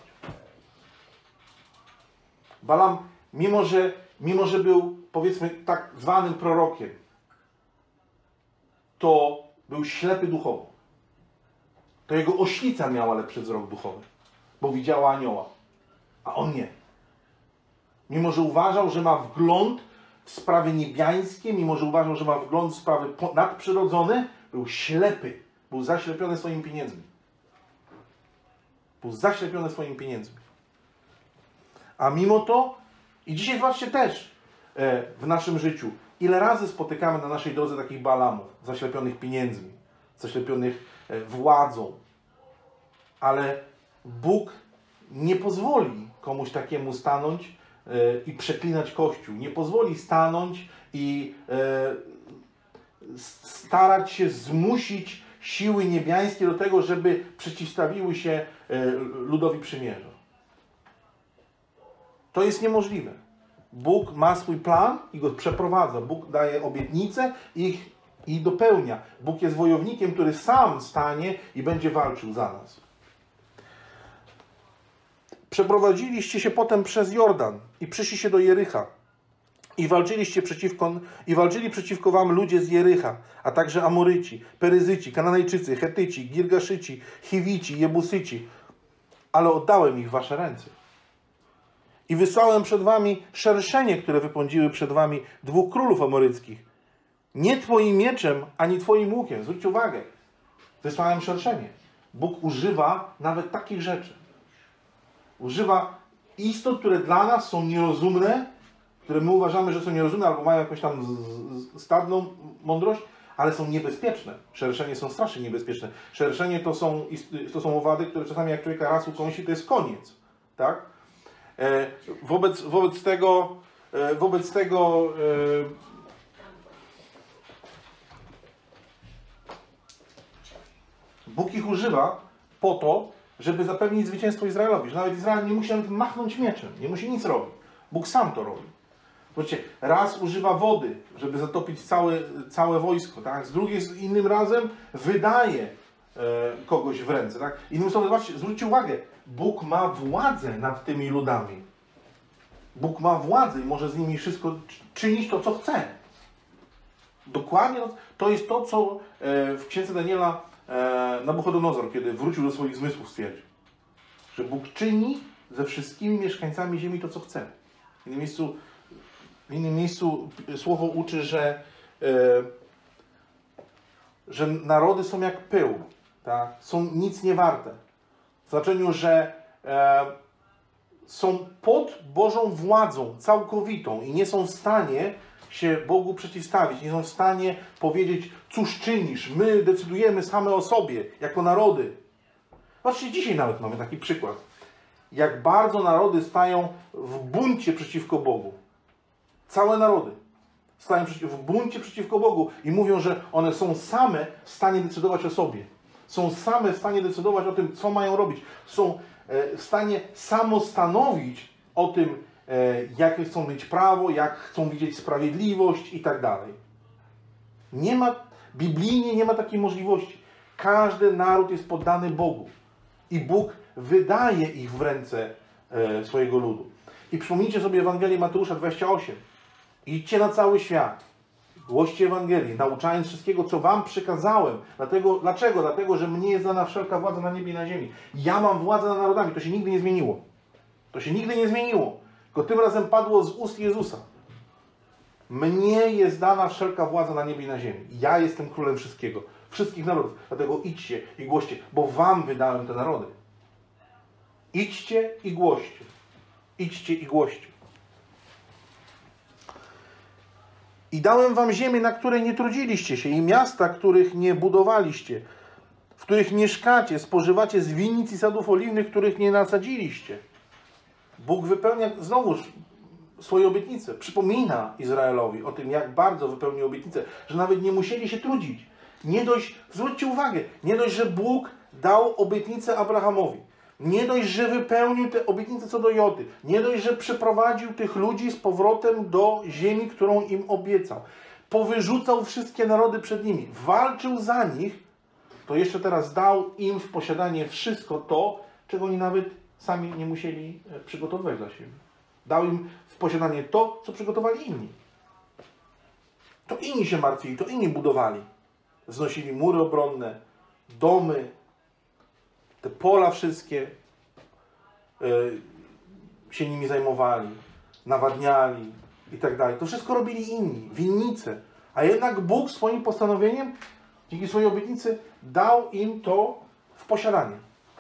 Balam, mimo że, mimo że był, powiedzmy, tak zwanym prorokiem, to był ślepy duchowo. To jego oślica miała lepszy wzrok duchowy, bo widziała anioła, a on nie. Mimo że uważał, że ma wgląd w sprawy niebiańskie, mimo że uważał, że ma wgląd w sprawy nadprzyrodzone, był ślepy, był zaślepiony swoimi pieniędzmi. Był zaślepiony swoimi pieniędzmi. A mimo to, i dzisiaj zobaczcie też e, w naszym życiu, ile razy spotykamy na naszej drodze takich Balamów, zaślepionych pieniędzmi, zaślepionych e, władzą. Ale Bóg nie pozwoli komuś takiemu stanąć e, i przeklinać Kościół. Nie pozwoli stanąć i e, starać się zmusić siły niebiańskie do tego, żeby przeciwstawiły się e, ludowi przymierza. To jest niemożliwe. Bóg ma swój plan i go przeprowadza. Bóg daje obietnice i ich, ich dopełnia. Bóg jest wojownikiem, który sam stanie i będzie walczył za nas. Przeprowadziliście się potem przez Jordan i przyszliście do Jericha. I walczyliście przeciwko, i walczyli przeciwko wam ludzie z Jericha, a także Amoryci, Peryzyci, Kananejczycy, Chetyci, Girgaszyci, Chiwici, Jebusyci. Ale oddałem ich w wasze ręce. I wysłałem przed wami szerszenie, które wypędziły przed wami dwóch królów amoryckich. Nie twoim mieczem, ani twoim łukiem. Zwróćcie uwagę. Wysłałem szerszenie. Bóg używa nawet takich rzeczy. Używa istot, które dla nas są nierozumne, które my uważamy, że są nierozumne, albo mają jakąś tam stadną mądrość, ale są niebezpieczne. Szerszenie są strasznie niebezpieczne. Szerszenie to są, to są owady, które czasami jak człowieka raz ukąsi, to jest koniec. Tak? E, wobec, wobec tego, e, wobec tego e, Bóg ich używa po to, żeby zapewnić zwycięstwo Izraelowi. Że nawet Izrael nie musi nawet machnąć mieczem, nie musi nic robić. Bóg sam to robi. Zobaczcie, raz używa wody, żeby zatopić całe, całe wojsko, tak? Z drugiej, z innym razem wydaje e, kogoś w ręce, tak? Innym słowem, zobaczcie, zwróćcie uwagę, Bóg ma władzę nad tymi ludami. Bóg ma władzę i może z nimi wszystko czynić to, co chce. Dokładnie to jest to, co e, w księdze Daniela e, Nabuchodonozor, kiedy wrócił do swoich zmysłów, stwierdził, że Bóg czyni ze wszystkimi mieszkańcami ziemi to, co chce. W innym miejscu W innym miejscu słowo uczy, że, e, że narody są jak pył, tak? Są nic nie warte. W znaczeniu, że e, są pod Bożą władzą całkowitą i nie są w stanie się Bogu przeciwstawić, nie są w stanie powiedzieć, cóż czynisz, my decydujemy same o sobie, jako narody. Zobaczcie, dzisiaj nawet mamy taki przykład. Jak bardzo narody stają w buncie przeciwko Bogu. Całe narody stają w buncie przeciwko Bogu i mówią, że one są same w stanie decydować o sobie. Są same w stanie decydować o tym, co mają robić. Są w stanie samostanowić o tym, jakie chcą mieć prawo, jak chcą widzieć sprawiedliwość i tak dalej. Nie ma, biblijnie nie ma takiej możliwości. Każdy naród jest poddany Bogu i Bóg wydaje ich w ręce swojego ludu. I przypomnijcie sobie Ewangelię Mateusza dwadzieścia osiem. Idźcie na cały świat, głoście Ewangelię, nauczając wszystkiego, co wam przykazałem. Dlatego, dlaczego? Dlatego, że mnie jest dana wszelka władza na niebie i na ziemi. Ja mam władzę nad narodami. To się nigdy nie zmieniło. To się nigdy nie zmieniło. Tylko tym razem padło z ust Jezusa. Mnie jest dana wszelka władza na niebie i na ziemi. Ja jestem królem wszystkiego. Wszystkich narodów. Dlatego idźcie i głoście, bo wam wydałem te narody. Idźcie i głoście. Idźcie i głoście. I dałem wam ziemię, na której nie trudziliście się, i miasta, których nie budowaliście, w których mieszkacie, spożywacie z winnic i sadów oliwnych, których nie nasadziliście. Bóg wypełnia znowuż swoje obietnice. Przypomina Izraelowi o tym, jak bardzo wypełnił obietnicę, że nawet nie musieli się trudzić. Nie dość, zwróćcie uwagę, nie dość, że Bóg dał obietnicę Abrahamowi. Nie dość, że wypełnił te obietnice co do Jody. Nie dość, że przeprowadził tych ludzi z powrotem do ziemi, którą im obiecał. Powyrzucał wszystkie narody przed nimi. Walczył za nich. To jeszcze teraz dał im w posiadanie wszystko to, czego oni nawet sami nie musieli przygotowywać dla siebie. Dał im w posiadanie to, co przygotowali inni. To inni się martwili, to inni budowali. Znosili mury obronne, domy, te pola wszystkie yy, się nimi zajmowali, nawadniali i tak dalej. To wszystko robili inni, winnice. A jednak Bóg swoim postanowieniem, dzięki swojej obietnicy, dał im to w posiadanie.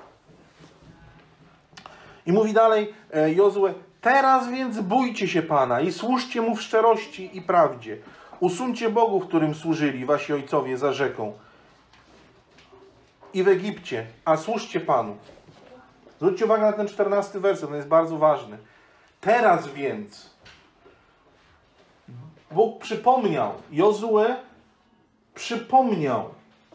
I mówi dalej e, Jozue, teraz więc bójcie się Pana i służcie Mu w szczerości i prawdzie. Usuńcie bogów, którym służyli wasi ojcowie za rzeką i w Egipcie, a służcie Panu. Zwróćcie uwagę na ten czternasty werset, on jest bardzo ważny. Teraz więc Bóg przypomniał, Jozue przypomniał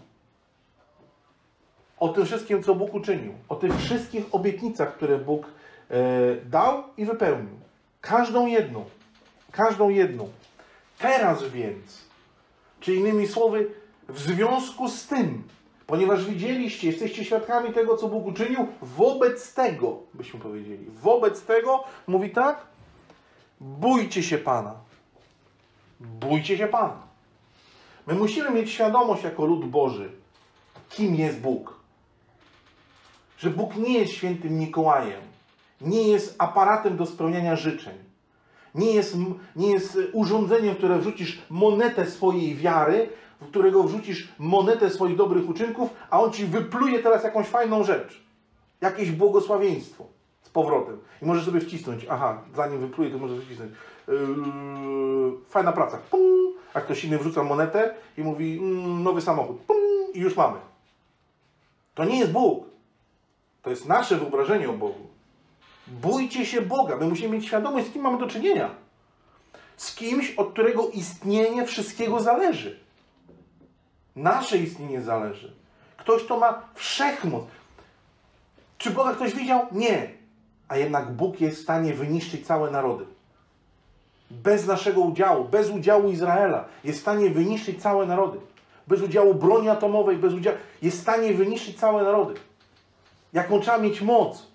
o tym wszystkim, co Bóg uczynił. O tych wszystkich obietnicach, które Bóg e, dał i wypełnił. Każdą jedną. Każdą jedną. Teraz więc, czy innymi słowy, w związku z tym, Ponieważ widzieliście, jesteście świadkami tego, co Bóg uczynił, wobec tego, byśmy powiedzieli, wobec tego, mówi tak, bójcie się Pana. Bójcie się Pana. My musimy mieć świadomość jako lud Boży, kim jest Bóg. Że Bóg nie jest świętym Mikołajem. Nie jest aparatem do spełniania życzeń. Nie jest, nie jest urządzeniem, w które wrzucisz monetę swojej wiary, w którego wrzucisz monetę swoich dobrych uczynków, a on ci wypluje teraz jakąś fajną rzecz. Jakieś błogosławieństwo z powrotem. I możesz sobie wcisnąć. Aha, zanim wypluje, to możesz wcisnąć. Yy, fajna praca. Pum, a ktoś inny wrzuca monetę i mówi yy, nowy samochód. Pum, i już mamy. To nie jest Bóg. To jest nasze wyobrażenie o Bogu. Bójcie się Boga. My musimy mieć świadomość, z kim mamy do czynienia. Z kimś, od którego istnienie wszystkiego zależy. Nasze istnienie zależy. Ktoś, kto ma wszechmoc. Czy Boga ktoś widział? Nie. A jednak Bóg jest w stanie wyniszczyć całe narody. Bez naszego udziału, bez udziału Izraela jest w stanie wyniszczyć całe narody. Bez udziału broni atomowej, bez udziału... jest w stanie wyniszczyć całe narody. Jaką trzeba mieć moc?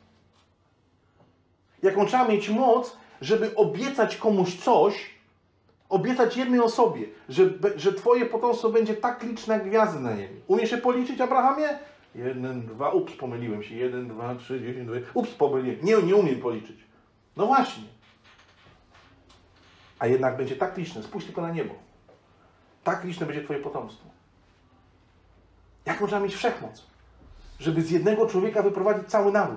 Jaką trzeba mieć moc, żeby obiecać komuś coś, obiecać jednej osobie, że, że twoje potomstwo będzie tak liczne jak gwiazdy na niebie. Umiesz się policzyć, Abrahamie? Jeden, dwa, ups, pomyliłem się. Jeden, dwa, trzy, dziesięć, dwadzieścia. Ups, pomyliłem. Nie, nie umiem policzyć. No właśnie. A jednak będzie tak liczne. Spójrz tylko na niebo. Tak liczne będzie twoje potomstwo. Jak można mieć wszechmoc? Żeby z jednego człowieka wyprowadzić cały naród.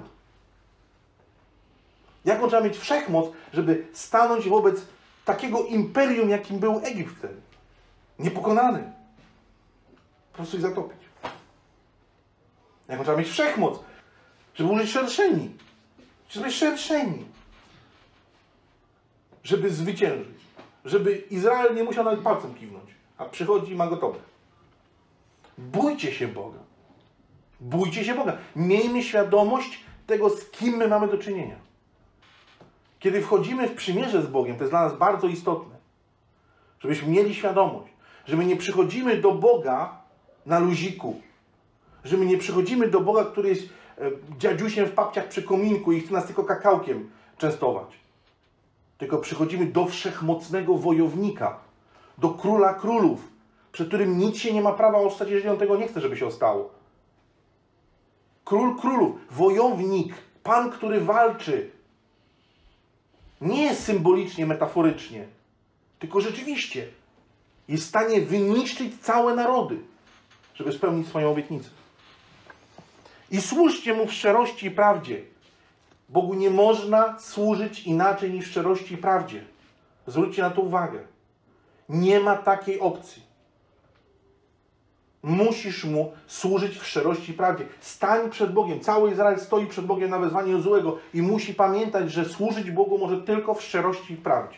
Jak można mieć wszechmoc, żeby stanąć wobec takiego imperium, jakim był Egipt wtedy? Niepokonany. Po prostu ich zatopić. Jak można mieć wszechmoc, żeby użyć szerszeni. Żeby szerszeni. Żeby zwyciężyć. Żeby Izrael nie musiał nawet palcem kiwnąć. A przychodzi i ma gotowe. Bójcie się Boga. Bójcie się Boga. Miejmy świadomość tego, z kim my mamy do czynienia. Kiedy wchodzimy w przymierze z Bogiem, to jest dla nas bardzo istotne. Żebyśmy mieli świadomość, że my nie przychodzimy do Boga na luziku. Że my nie przychodzimy do Boga, który jest dziadziusiem w papciach przy kominku i chce nas tylko kakałkiem częstować. Tylko przychodzimy do wszechmocnego wojownika, do króla królów, przed którym nic się nie ma prawa ostać, jeżeli on tego nie chce, żeby się ostało. Król królów, wojownik, Pan, który walczy. Nie symbolicznie, metaforycznie, tylko rzeczywiście jest w stanie wyniszczyć całe narody, żeby spełnić swoją obietnicę. I służcie Mu w szczerości i prawdzie. Bogu nie można służyć inaczej niż w szczerości i prawdzie. Zwróćcie na to uwagę. Nie ma takiej opcji. Musisz Mu służyć w szczerości i prawdzie. Stań przed Bogiem. Cały Izrael stoi przed Bogiem na wezwanie Jozuego i musi pamiętać, że służyć Bogu może tylko w szczerości i prawdzie.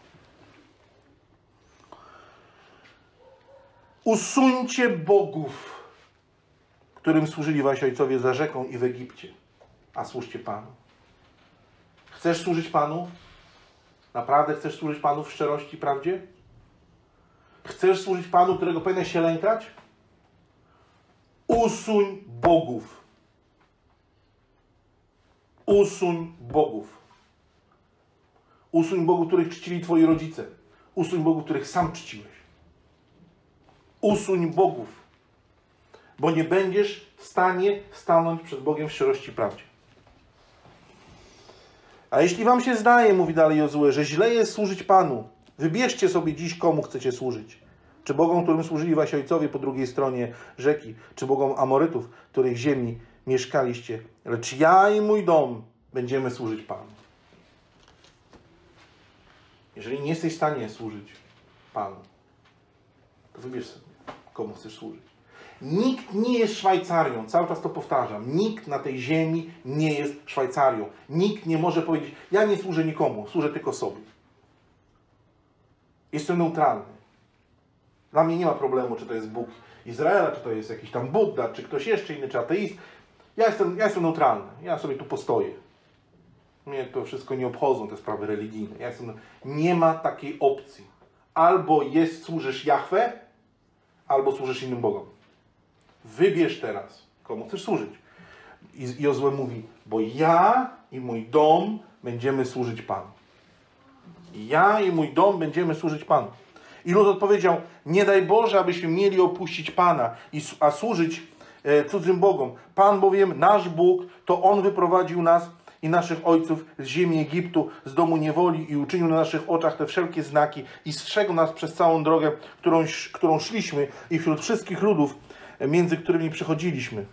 Usuńcie bogów, którym służyli wasi ojcowie za rzeką i w Egipcie, a służcie Panu. Chcesz służyć Panu? Naprawdę chcesz służyć Panu w szczerości i prawdzie? Chcesz służyć Panu, którego powinieneś się lękać? Usuń bogów. Usuń bogów. Usuń bogów, których czcili twoi rodzice. Usuń bogów, których sam czciłeś. Usuń bogów. Bo nie będziesz w stanie stanąć przed Bogiem w szczerości i prawdzie. A jeśli wam się zdaje, mówi dalej Jozue, że źle jest służyć Panu, wybierzcie sobie dziś, komu chcecie służyć. Czy Bogom, którym służyli wasi ojcowie po drugiej stronie rzeki, czy Bogom Amorytów, których ziemi mieszkaliście. Lecz ja i mój dom będziemy służyć Panu. Jeżeli nie jesteś w stanie służyć Panu, to wybierz sobie, komu chcesz służyć. Nikt nie jest Szwajcarią, cały czas to powtarzam. Nikt na tej ziemi nie jest Szwajcarią. Nikt nie może powiedzieć, ja nie służę nikomu, służę tylko sobie. Jestem neutralny. Dla mnie nie ma problemu, czy to jest Bóg Izraela, czy to jest jakiś tam Budda, czy ktoś jeszcze inny, czy ateist. Ja jestem, ja jestem neutralny. Ja sobie tu postoję. Mnie to wszystko nie obchodzą, te sprawy religijne. Ja jestem, nie ma takiej opcji. Albo jest, służysz Jahwe, albo służysz innym Bogom. Wybierz teraz, komu chcesz służyć. I Jozue mówi, bo ja i mój dom będziemy służyć Panu. Ja i mój dom będziemy służyć Panu. I lud odpowiedział, nie daj Boże, abyśmy mieli opuścić Pana, a służyć cudzym bogom. Pan bowiem, nasz Bóg, to On wyprowadził nas i naszych ojców z ziemi Egiptu, z domu niewoli i uczynił na naszych oczach te wszelkie znaki i strzegł nas przez całą drogę, którą, którą szliśmy i wśród wszystkich ludów, między którymi przechodziliśmy.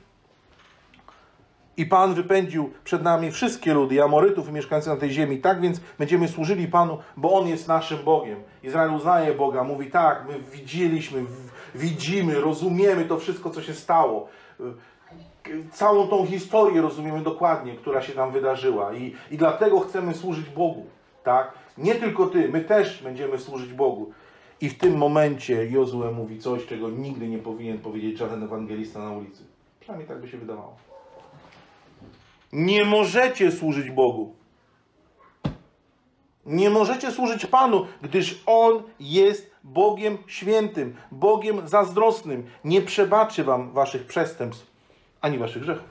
I Pan wypędził przed nami wszystkie ludy, i Amorytów, i mieszkańców na tej ziemi. Tak więc będziemy służyli Panu, bo On jest naszym Bogiem. Izrael uznaje Boga, mówi tak, my widzieliśmy, widzimy, rozumiemy to wszystko, co się stało. Całą tą historię rozumiemy dokładnie, która się tam wydarzyła. I, i dlatego chcemy służyć Bogu. Tak? Nie tylko Ty, my też będziemy służyć Bogu. I w tym momencie Jozue mówi coś, czego nigdy nie powinien powiedzieć żaden ewangelista na ulicy. Przynajmniej tak by się wydawało. Nie możecie służyć Bogu. Nie możecie służyć Panu, gdyż On jest Bogiem świętym, Bogiem zazdrosnym. Nie przebaczy wam waszych przestępstw, ani waszych grzechów.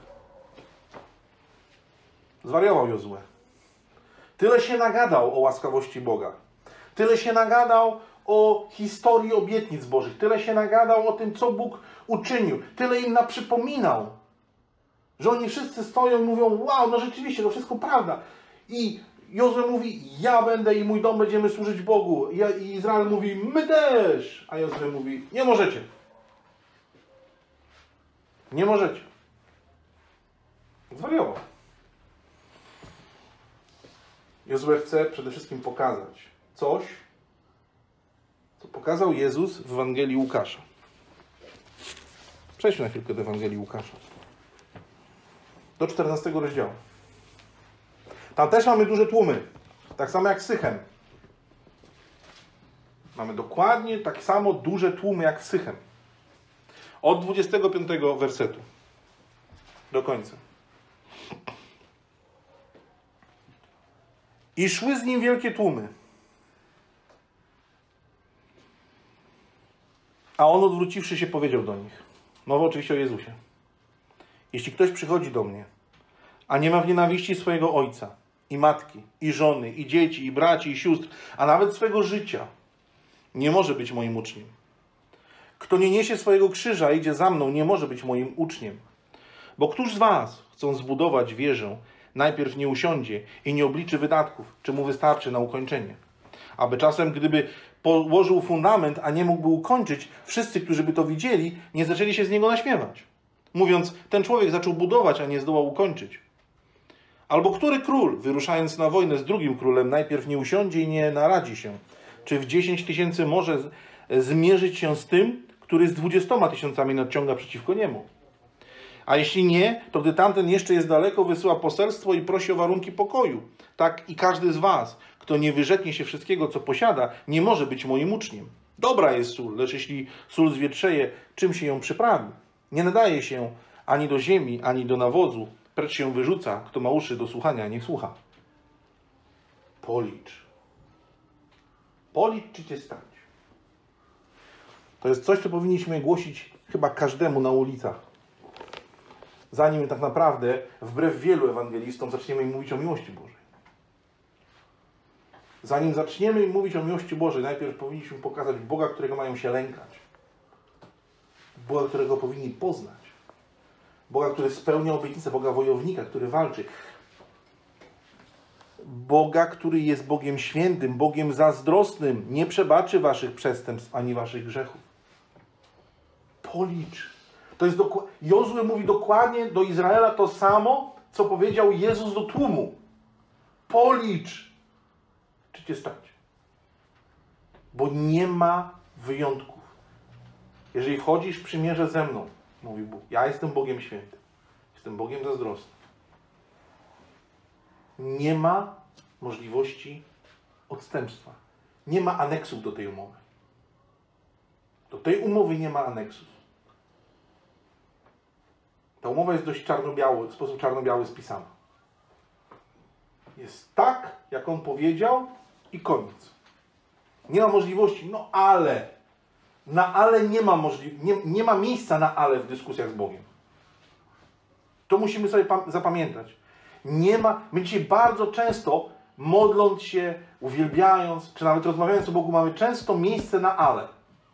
Zwariował Jozue. Tyle się nagadał o łaskawości Boga. Tyle się nagadał o historii obietnic Bożych. Tyle się nagadał o tym, co Bóg uczynił. Tyle im naprzypominał. Że oni wszyscy stoją i mówią, wow, no rzeczywiście, to wszystko prawda. I Jozue mówi, ja będę i mój dom będziemy służyć Bogu. I Izrael mówi, my też. A Jozue mówi, nie możecie. Nie możecie. Zwariował. Jozue chce przede wszystkim pokazać coś, co pokazał Jezus w Ewangelii Łukasza. Przejdźmy na chwilkę do Ewangelii Łukasza. Do czternastego rozdziału. Tam też mamy duże tłumy. Tak samo jak w Sychem. Mamy dokładnie tak samo duże tłumy jak w Sychem. Od dwudziestego piątego wersetu do końca. I szły z nim wielkie tłumy. A on, odwróciwszy się, powiedział do nich. Mowa oczywiście o Jezusie. Jeśli ktoś przychodzi do mnie, a nie ma w nienawiści swojego ojca, i matki, i żony, i dzieci, i braci, i sióstr, a nawet swego życia, nie może być moim uczniem. Kto nie niesie swojego krzyża, a idzie za mną, nie może być moim uczniem. Bo któż z was, chcąc zbudować wieżę, najpierw nie usiądzie i nie obliczy wydatków, czy mu wystarczy na ukończenie? Aby czasem, gdyby położył fundament, a nie mógłby ukończyć, wszyscy, którzy by to widzieli, nie zaczęli się z niego naśmiewać. Mówiąc, ten człowiek zaczął budować, a nie zdołał ukończyć. Albo który król, wyruszając na wojnę z drugim królem, najpierw nie usiądzie i nie naradzi się, czy w dziesięć tysięcy może zmierzyć się z tym, który z dwudziestoma tysiącami nadciąga przeciwko niemu. A jeśli nie, to gdy tamten jeszcze jest daleko, wysyła poselstwo i prosi o warunki pokoju. Tak i każdy z was, kto nie wyrzeknie się wszystkiego, co posiada, nie może być moim uczniem. Dobra jest sól, lecz jeśli sól zwietrzeje, czym się ją przyprawi? Nie nadaje się ani do ziemi, ani do nawozu, precz się wyrzuca. Kto ma uszy do słuchania, niech słucha. Policz. Policz, czy cię stać. To jest coś, co powinniśmy głosić chyba każdemu na ulicach. Zanim tak naprawdę, wbrew wielu ewangelistom, zaczniemy im mówić o miłości Bożej. Zanim zaczniemy im mówić o miłości Bożej, najpierw powinniśmy pokazać Boga, którego mają się lękać. Boga, którego powinni poznać. Boga, który spełnia obietnicę, Boga wojownika, który walczy. Boga, który jest Bogiem świętym, Bogiem zazdrosnym, nie przebaczy waszych przestępstw ani waszych grzechów. Policz. To jest doku- Jozue mówi dokładnie do Izraela to samo, co powiedział Jezus do tłumu. Policz, czy cię stać. Bo nie ma wyjątków. Jeżeli wchodzisz w przymierze ze mną, mówi Bóg, ja jestem Bogiem świętym. Jestem Bogiem zazdrosnym. Nie ma możliwości odstępstwa. Nie ma aneksów do tej umowy. Do tej umowy nie ma aneksów. Ta umowa jest dość czarno-biały, w sposób czarno-biały spisana. Jest tak, jak on powiedział i koniec. Nie ma możliwości, no ale Na ale nie ma możli- nie, nie ma miejsca na ale w dyskusjach z Bogiem. To musimy sobie zapamiętać. Nie ma, my dzisiaj bardzo często, modląc się, uwielbiając, czy nawet rozmawiając o Bogu, mamy często miejsce na ale.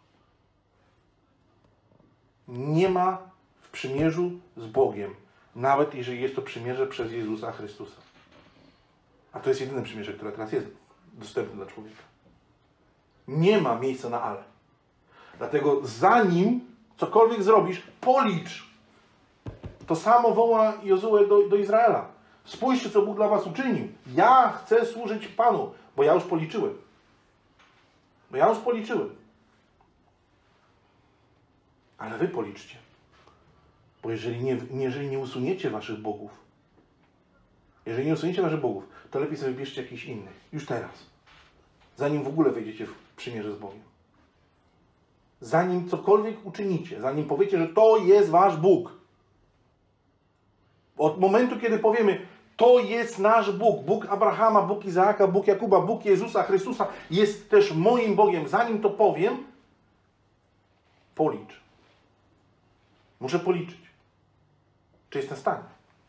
Nie ma w przymierzu z Bogiem, nawet jeżeli jest to przymierze przez Jezusa Chrystusa. A to jest jedyne przymierze, które teraz jest dostępne dla człowieka. Nie ma miejsca na ale. Dlatego zanim cokolwiek zrobisz, policz. To samo woła Jozue do, do Izraela. Spójrzcie, co Bóg dla was uczynił. Ja chcę służyć Panu, bo ja już policzyłem. Bo ja już policzyłem. Ale wy policzcie. Bo jeżeli nie, jeżeli nie usuniecie waszych bogów, jeżeli nie usuniecie waszych bogów, to lepiej sobie wybierzcie jakichś innych. Już teraz. Zanim w ogóle wejdziecie w przymierze z Bogiem. Zanim cokolwiek uczynicie, zanim powiecie, że to jest wasz Bóg. Od momentu, kiedy powiemy, to jest nasz Bóg, Bóg Abrahama, Bóg Izaaka, Bóg Jakuba, Bóg Jezusa Chrystusa, jest też moim Bogiem. Zanim to powiem, policz. Muszę policzyć. Czy jestem w stanie?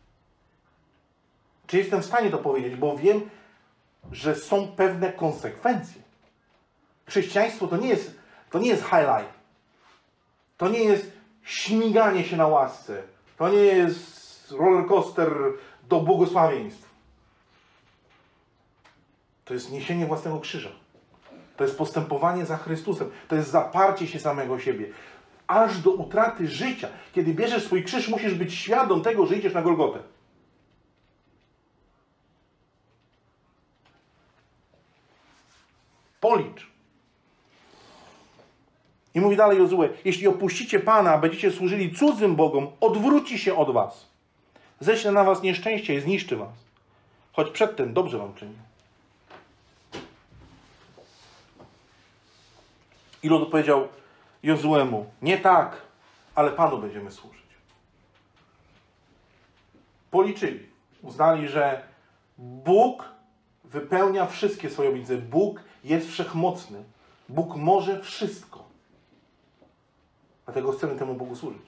Czy jestem w stanie to powiedzieć? Bo wiem, że są pewne konsekwencje. Chrześcijaństwo to nie jest, to nie jest highlight. To nie jest śmiganie się na łasce. To nie jest rollercoaster do błogosławieństw. To jest niesienie własnego krzyża. To jest postępowanie za Chrystusem. To jest zaparcie się samego siebie. Aż do utraty życia. Kiedy bierzesz swój krzyż, musisz być świadom tego, że idziesz na Golgotę. Policz. I mówi dalej Jozue, jeśli opuścicie Pana, a będziecie służyli cudzym bogom, odwróci się od was. Ześle na was nieszczęście i zniszczy was. Choć przedtem dobrze wam czyni. I lud odpowiedział Jozuemu, nie tak, ale Panu będziemy służyć. Policzyli. Uznali, że Bóg wypełnia wszystkie swoje obietnice. Bóg jest wszechmocny. Bóg może wszystko. Dlatego chcemy temu Bogu służyć.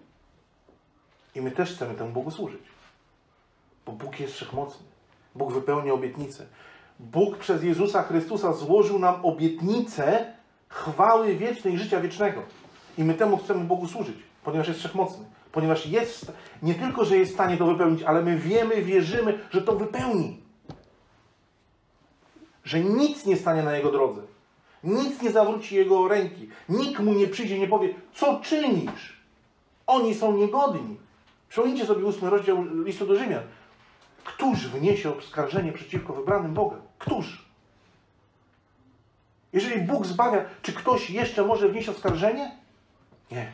I my też chcemy temu Bogu służyć. Bo Bóg jest wszechmocny. Bóg wypełnia obietnice. Bóg przez Jezusa Chrystusa złożył nam obietnicę chwały wiecznej i życia wiecznego. I my temu chcemy Bogu służyć, ponieważ jest wszechmocny. Ponieważ jest, nie tylko, że jest w stanie to wypełnić, ale my wiemy, wierzymy, że to wypełni. Że nic nie stanie na Jego drodze. Nic nie zawróci Jego ręki. Nikt Mu nie przyjdzie i nie powie, co czynisz? Oni są niegodni. Przypomnijcie sobie ósmy rozdział listu do Rzymian. Któż wniesie oskarżenie przeciwko wybranym Boga? Któż? Jeżeli Bóg zbawia, czy ktoś jeszcze może wnieść oskarżenie? Nie.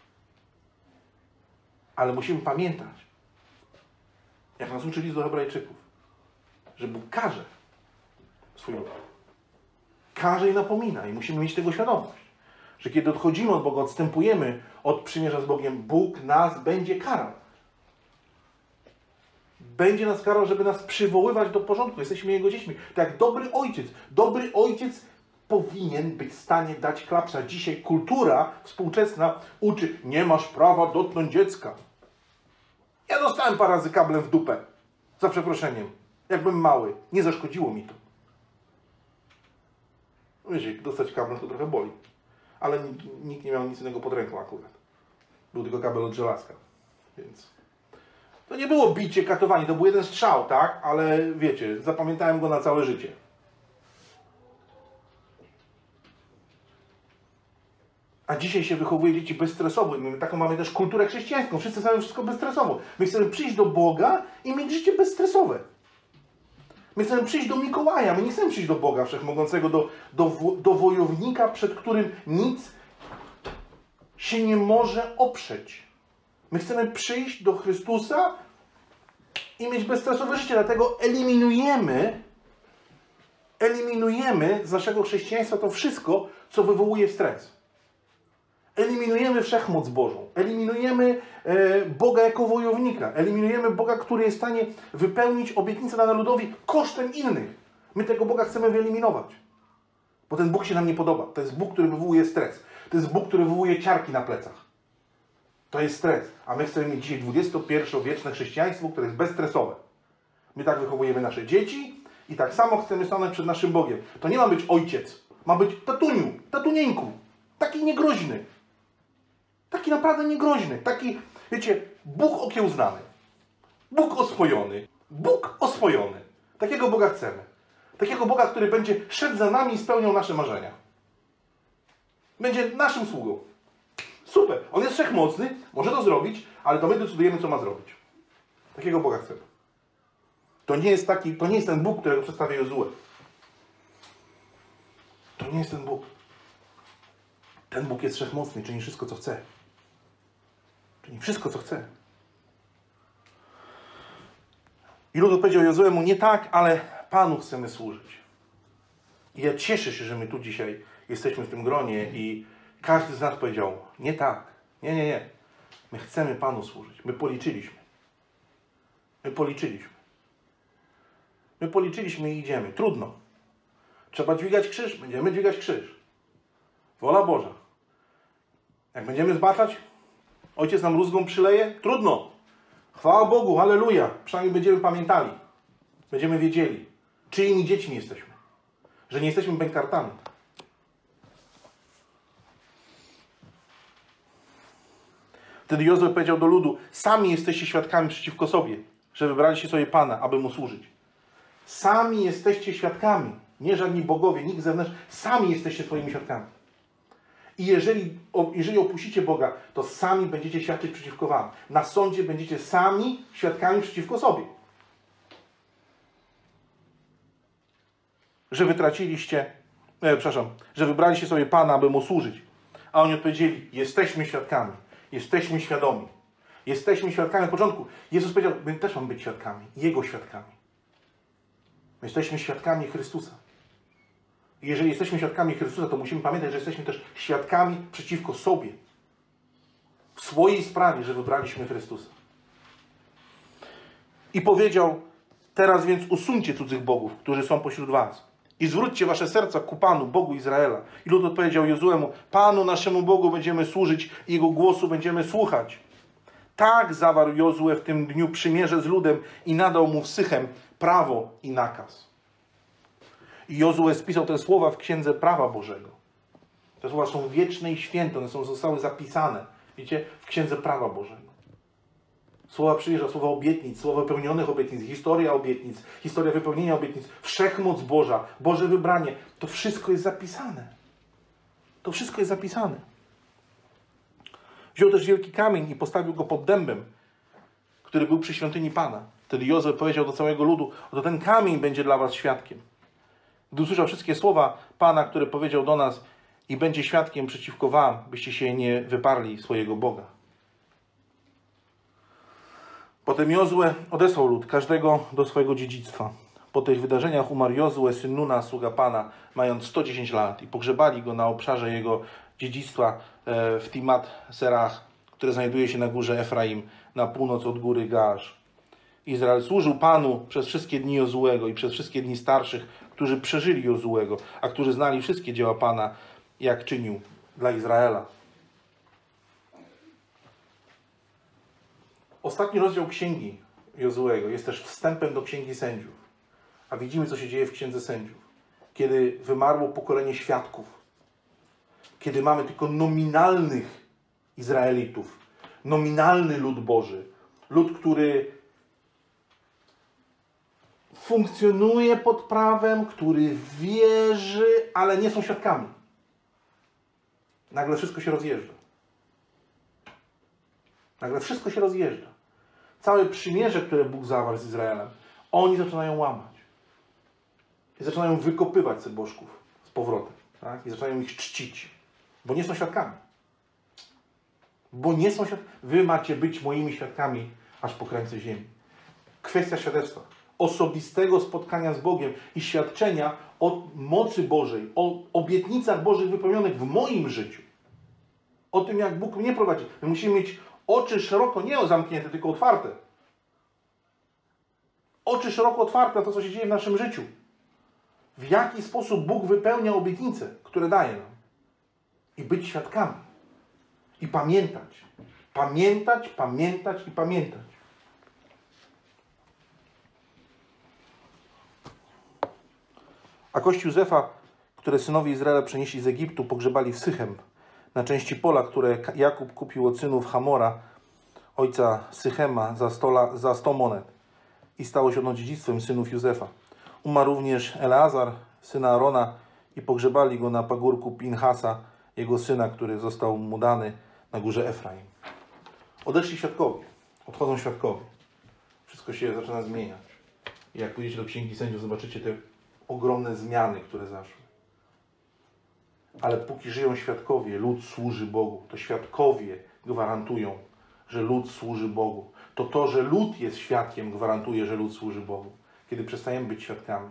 Ale musimy pamiętać, jak nas uczy list do Hebrajczyków, że Bóg karze swój lud. Karze i napomina. I musimy mieć tego świadomość. Że kiedy odchodzimy od Boga, odstępujemy od przymierza z Bogiem, Bóg nas będzie karał. Będzie nas karał, żeby nas przywoływać do porządku. Jesteśmy Jego dziećmi. Tak jak dobry ojciec. Dobry ojciec powinien być w stanie dać klapsa. Dzisiaj kultura współczesna uczy, nie masz prawa dotknąć dziecka. Ja dostałem parę razy kablem w dupę. Za przeproszeniem. Jakbym mały. Nie zaszkodziło mi to. Wiecie, dostać kablem to trochę boli. Ale nikt nie miał nic innego pod ręką akurat. Był tylko kabel od żelazka. Więc to nie było bicie, katowanie. To był jeden strzał, tak? Ale wiecie, zapamiętałem go na całe życie. A dzisiaj się wychowuje dzieci bezstresowo. My taką mamy też kulturę chrześcijańską. Wszyscy chcemy wszystko bezstresowo. My chcemy przyjść do Boga i mieć życie bezstresowe. My chcemy przyjść do Mikołaja. My nie chcemy przyjść do Boga Wszechmogącego, do, do, do wojownika, przed którym nic się nie może oprzeć. My chcemy przyjść do Chrystusa i mieć bezstresowe życie. Dlatego eliminujemy, eliminujemy z naszego chrześcijaństwa to wszystko, co wywołuje stres. Eliminujemy wszechmoc Bożą. Eliminujemy e, Boga jako wojownika. Eliminujemy Boga, który jest w stanie wypełnić obietnicę na ludowi kosztem innych. My tego Boga chcemy wyeliminować. Bo ten Bóg się nam nie podoba. To jest Bóg, który wywołuje stres. To jest Bóg, który wywołuje ciarki na plecach. To jest stres. A my chcemy mieć dzisiaj dwudziestopierwowieczne chrześcijaństwo, które jest bezstresowe. My tak wychowujemy nasze dzieci i tak samo chcemy stanąć przed naszym Bogiem. To nie ma być ojciec. Ma być tatuniu, tatunieńku. Taki niegroźny. Taki naprawdę niegroźny. Taki, wiecie, Bóg okiełznany. Bóg oswojony. Bóg oswojony. Takiego Boga chcemy. Takiego Boga, który będzie szedł za nami i spełniał nasze marzenia. Będzie naszym sługą. Super. On jest wszechmocny, może to zrobić, ale to my decydujemy, co ma zrobić. Takiego Boga chcemy. To nie jest taki, to nie jest ten Bóg, którego przedstawia Jozue. To nie jest ten Bóg. Ten Bóg jest wszechmocny, czyni wszystko, co chce. Czyni wszystko, co chce. I lud odpowiedział Jozuemu, nie tak, ale Panu chcemy służyć. I ja cieszę się, że my tu dzisiaj jesteśmy w tym gronie i każdy z nas powiedział, nie tak, nie, nie, nie. My chcemy Panu służyć. My policzyliśmy. My policzyliśmy. My policzyliśmy i idziemy. Trudno. Trzeba dźwigać krzyż. Będziemy dźwigać krzyż. Wola Boża. Jak będziemy zbaczać, Ojciec nam rózgą przyleje? Trudno. Chwała Bogu, halleluja. Przynajmniej będziemy pamiętali. Będziemy wiedzieli, czyimi dziećmi jesteśmy. Że nie jesteśmy bękartami. Wtedy Jozue powiedział do ludu, sami jesteście świadkami przeciwko sobie, że wybraliście sobie Pana, aby Mu służyć. Sami jesteście świadkami. Nie żadni bogowie, nikt zewnętrzny. Sami jesteście swoimi świadkami. I jeżeli, jeżeli opuścicie Boga, to sami będziecie świadczyć przeciwko wam. Na sądzie będziecie sami świadkami przeciwko sobie. Że wytraciliście, e, przepraszam, że wybraliście sobie Pana, aby Mu służyć. A oni odpowiedzieli, jesteśmy świadkami. Jesteśmy świadomi. Jesteśmy świadkami od początku. Jezus powiedział, my też mamy być świadkami. Jego świadkami. My jesteśmy świadkami Chrystusa. I jeżeli jesteśmy świadkami Chrystusa, to musimy pamiętać, że jesteśmy też świadkami przeciwko sobie. W swojej sprawie, że wybraliśmy Chrystusa. I powiedział, teraz więc usuńcie cudzych bogów, którzy są pośród was. I zwróćcie wasze serca ku Panu, Bogu Izraela. I lud odpowiedział Jozuemu, Panu naszemu Bogu będziemy służyć i Jego głosu będziemy słuchać. Tak zawarł Jozue w tym dniu przymierze z ludem i nadał mu w Sychem prawo i nakaz. I Jozue spisał te słowa w Księdze Prawa Bożego. Te słowa są wieczne i święte, one są, zostały zapisane, wiecie, w Księdze Prawa Bożego. Słowa przymierza, słowa obietnic, słowa wypełnionych obietnic, historia obietnic, historia wypełnienia obietnic, wszechmoc Boża, Boże wybranie. To wszystko jest zapisane. To wszystko jest zapisane. Wziął też wielki kamień i postawił go pod dębem, który był przy świątyni Pana. Wtedy Jozue powiedział do całego ludu, oto ten kamień będzie dla was świadkiem. Gdy usłyszał wszystkie słowa Pana, które powiedział do nas i będzie świadkiem przeciwko wam, byście się nie wyparli swojego Boga. Potem Jozue odesłał lud, każdego do swojego dziedzictwa. Po tych wydarzeniach umarł Jozue, syn Nuna, sługa Pana, mając sto dziesięć lat i pogrzebali go na obszarze jego dziedzictwa w Timat Serach, które znajduje się na górze Efraim, na północ od góry Gaasz. Izrael służył Panu przez wszystkie dni Jozuego i przez wszystkie dni starszych, którzy przeżyli Jozuego, a którzy znali wszystkie dzieła Pana, jak czynił dla Izraela. Ostatni rozdział Księgi Jozuego jest też wstępem do Księgi Sędziów. A widzimy, co się dzieje w Księdze Sędziów. Kiedy wymarło pokolenie świadków. Kiedy mamy tylko nominalnych Izraelitów. Nominalny lud Boży. Lud, który funkcjonuje pod prawem, który wierzy, ale nie są świadkami. Nagle wszystko się rozjeżdża. Nagle wszystko się rozjeżdża. Całe przymierze, które Bóg zawarł z Izraelem, oni zaczynają łamać. I zaczynają wykopywać sobie bożków z powrotem. Tak? I zaczynają ich czcić. Bo nie są świadkami. Bo nie są świadkami. Wy macie być moimi świadkami aż po krańce ziemi. Kwestia świadectwa. Osobistego spotkania z Bogiem i świadczenia o mocy Bożej, o obietnicach Bożych wypełnionych w moim życiu. O tym, jak Bóg mnie prowadzi. My musimy mieć oczy szeroko, nie zamknięte, tylko otwarte. Oczy szeroko otwarte na to, co się dzieje w naszym życiu. W jaki sposób Bóg wypełnia obietnice, które daje nam. i być świadkami. I pamiętać. Pamiętać, pamiętać i pamiętać. A kości Józefa, które synowie Izraela przenieśli z Egiptu, pogrzebali w Sychem, na części pola, które Jakub kupił od synów Hamora, ojca Sychema, za, stola, za sto monet. I stało się ono dziedzictwem synów Józefa. Umarł również Eleazar, syna Arona, i pogrzebali go na pagórku Pinchasa, jego syna, który został mu dany na górze Efraim. Odeszli świadkowie. Odchodzą świadkowie. Wszystko się zaczyna zmieniać. I jak pójdziecie do Księgi Sędziów, zobaczycie te ogromne zmiany, które zaszły. Ale póki żyją świadkowie, lud służy Bogu. To świadkowie gwarantują, że lud służy Bogu. To to, że lud jest świadkiem, gwarantuje, że lud służy Bogu. Kiedy przestajemy być świadkami,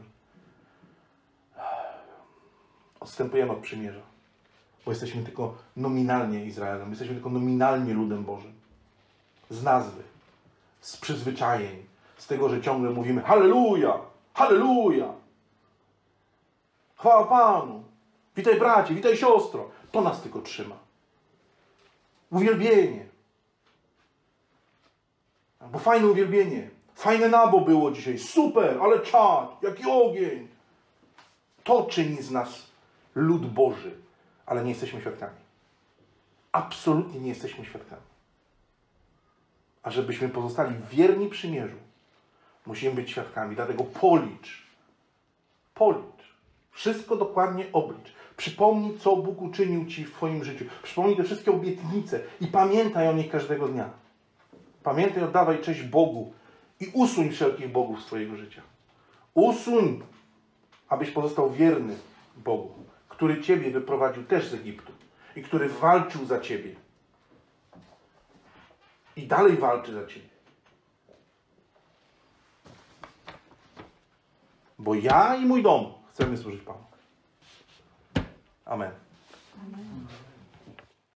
odstępujemy od przymierza. Bo jesteśmy tylko nominalnie Izraelem. Jesteśmy tylko nominalnie ludem Bożym. Z nazwy. Z przyzwyczajeń. Z tego, że ciągle mówimy halleluja! Halleluja! Chwała Panu! Witaj bracie, witaj siostro! To nas tylko trzyma. Uwielbienie. Bo fajne uwielbienie. Fajne nabo było dzisiaj. Super, ale czad, jaki ogień. To czyni z nas lud Boży. Ale nie jesteśmy świadkami. Absolutnie nie jesteśmy świadkami. A żebyśmy pozostali wierni przymierzu, musimy być świadkami. Dlatego policz. Policz. Wszystko dokładnie oblicz. Przypomnij, co Bóg uczynił Ci w Twoim życiu. Przypomnij te wszystkie obietnice i pamiętaj o nich każdego dnia. Pamiętaj, oddawaj cześć Bogu i usuń wszelkich bogów z Twojego życia. Usuń, abyś pozostał wierny Bogu, który Ciebie wyprowadził też z Egiptu i który walczył za Ciebie. I dalej walczy za Ciebie. Bo ja i mój dom chcemy służyć Panu. Amen. Amen.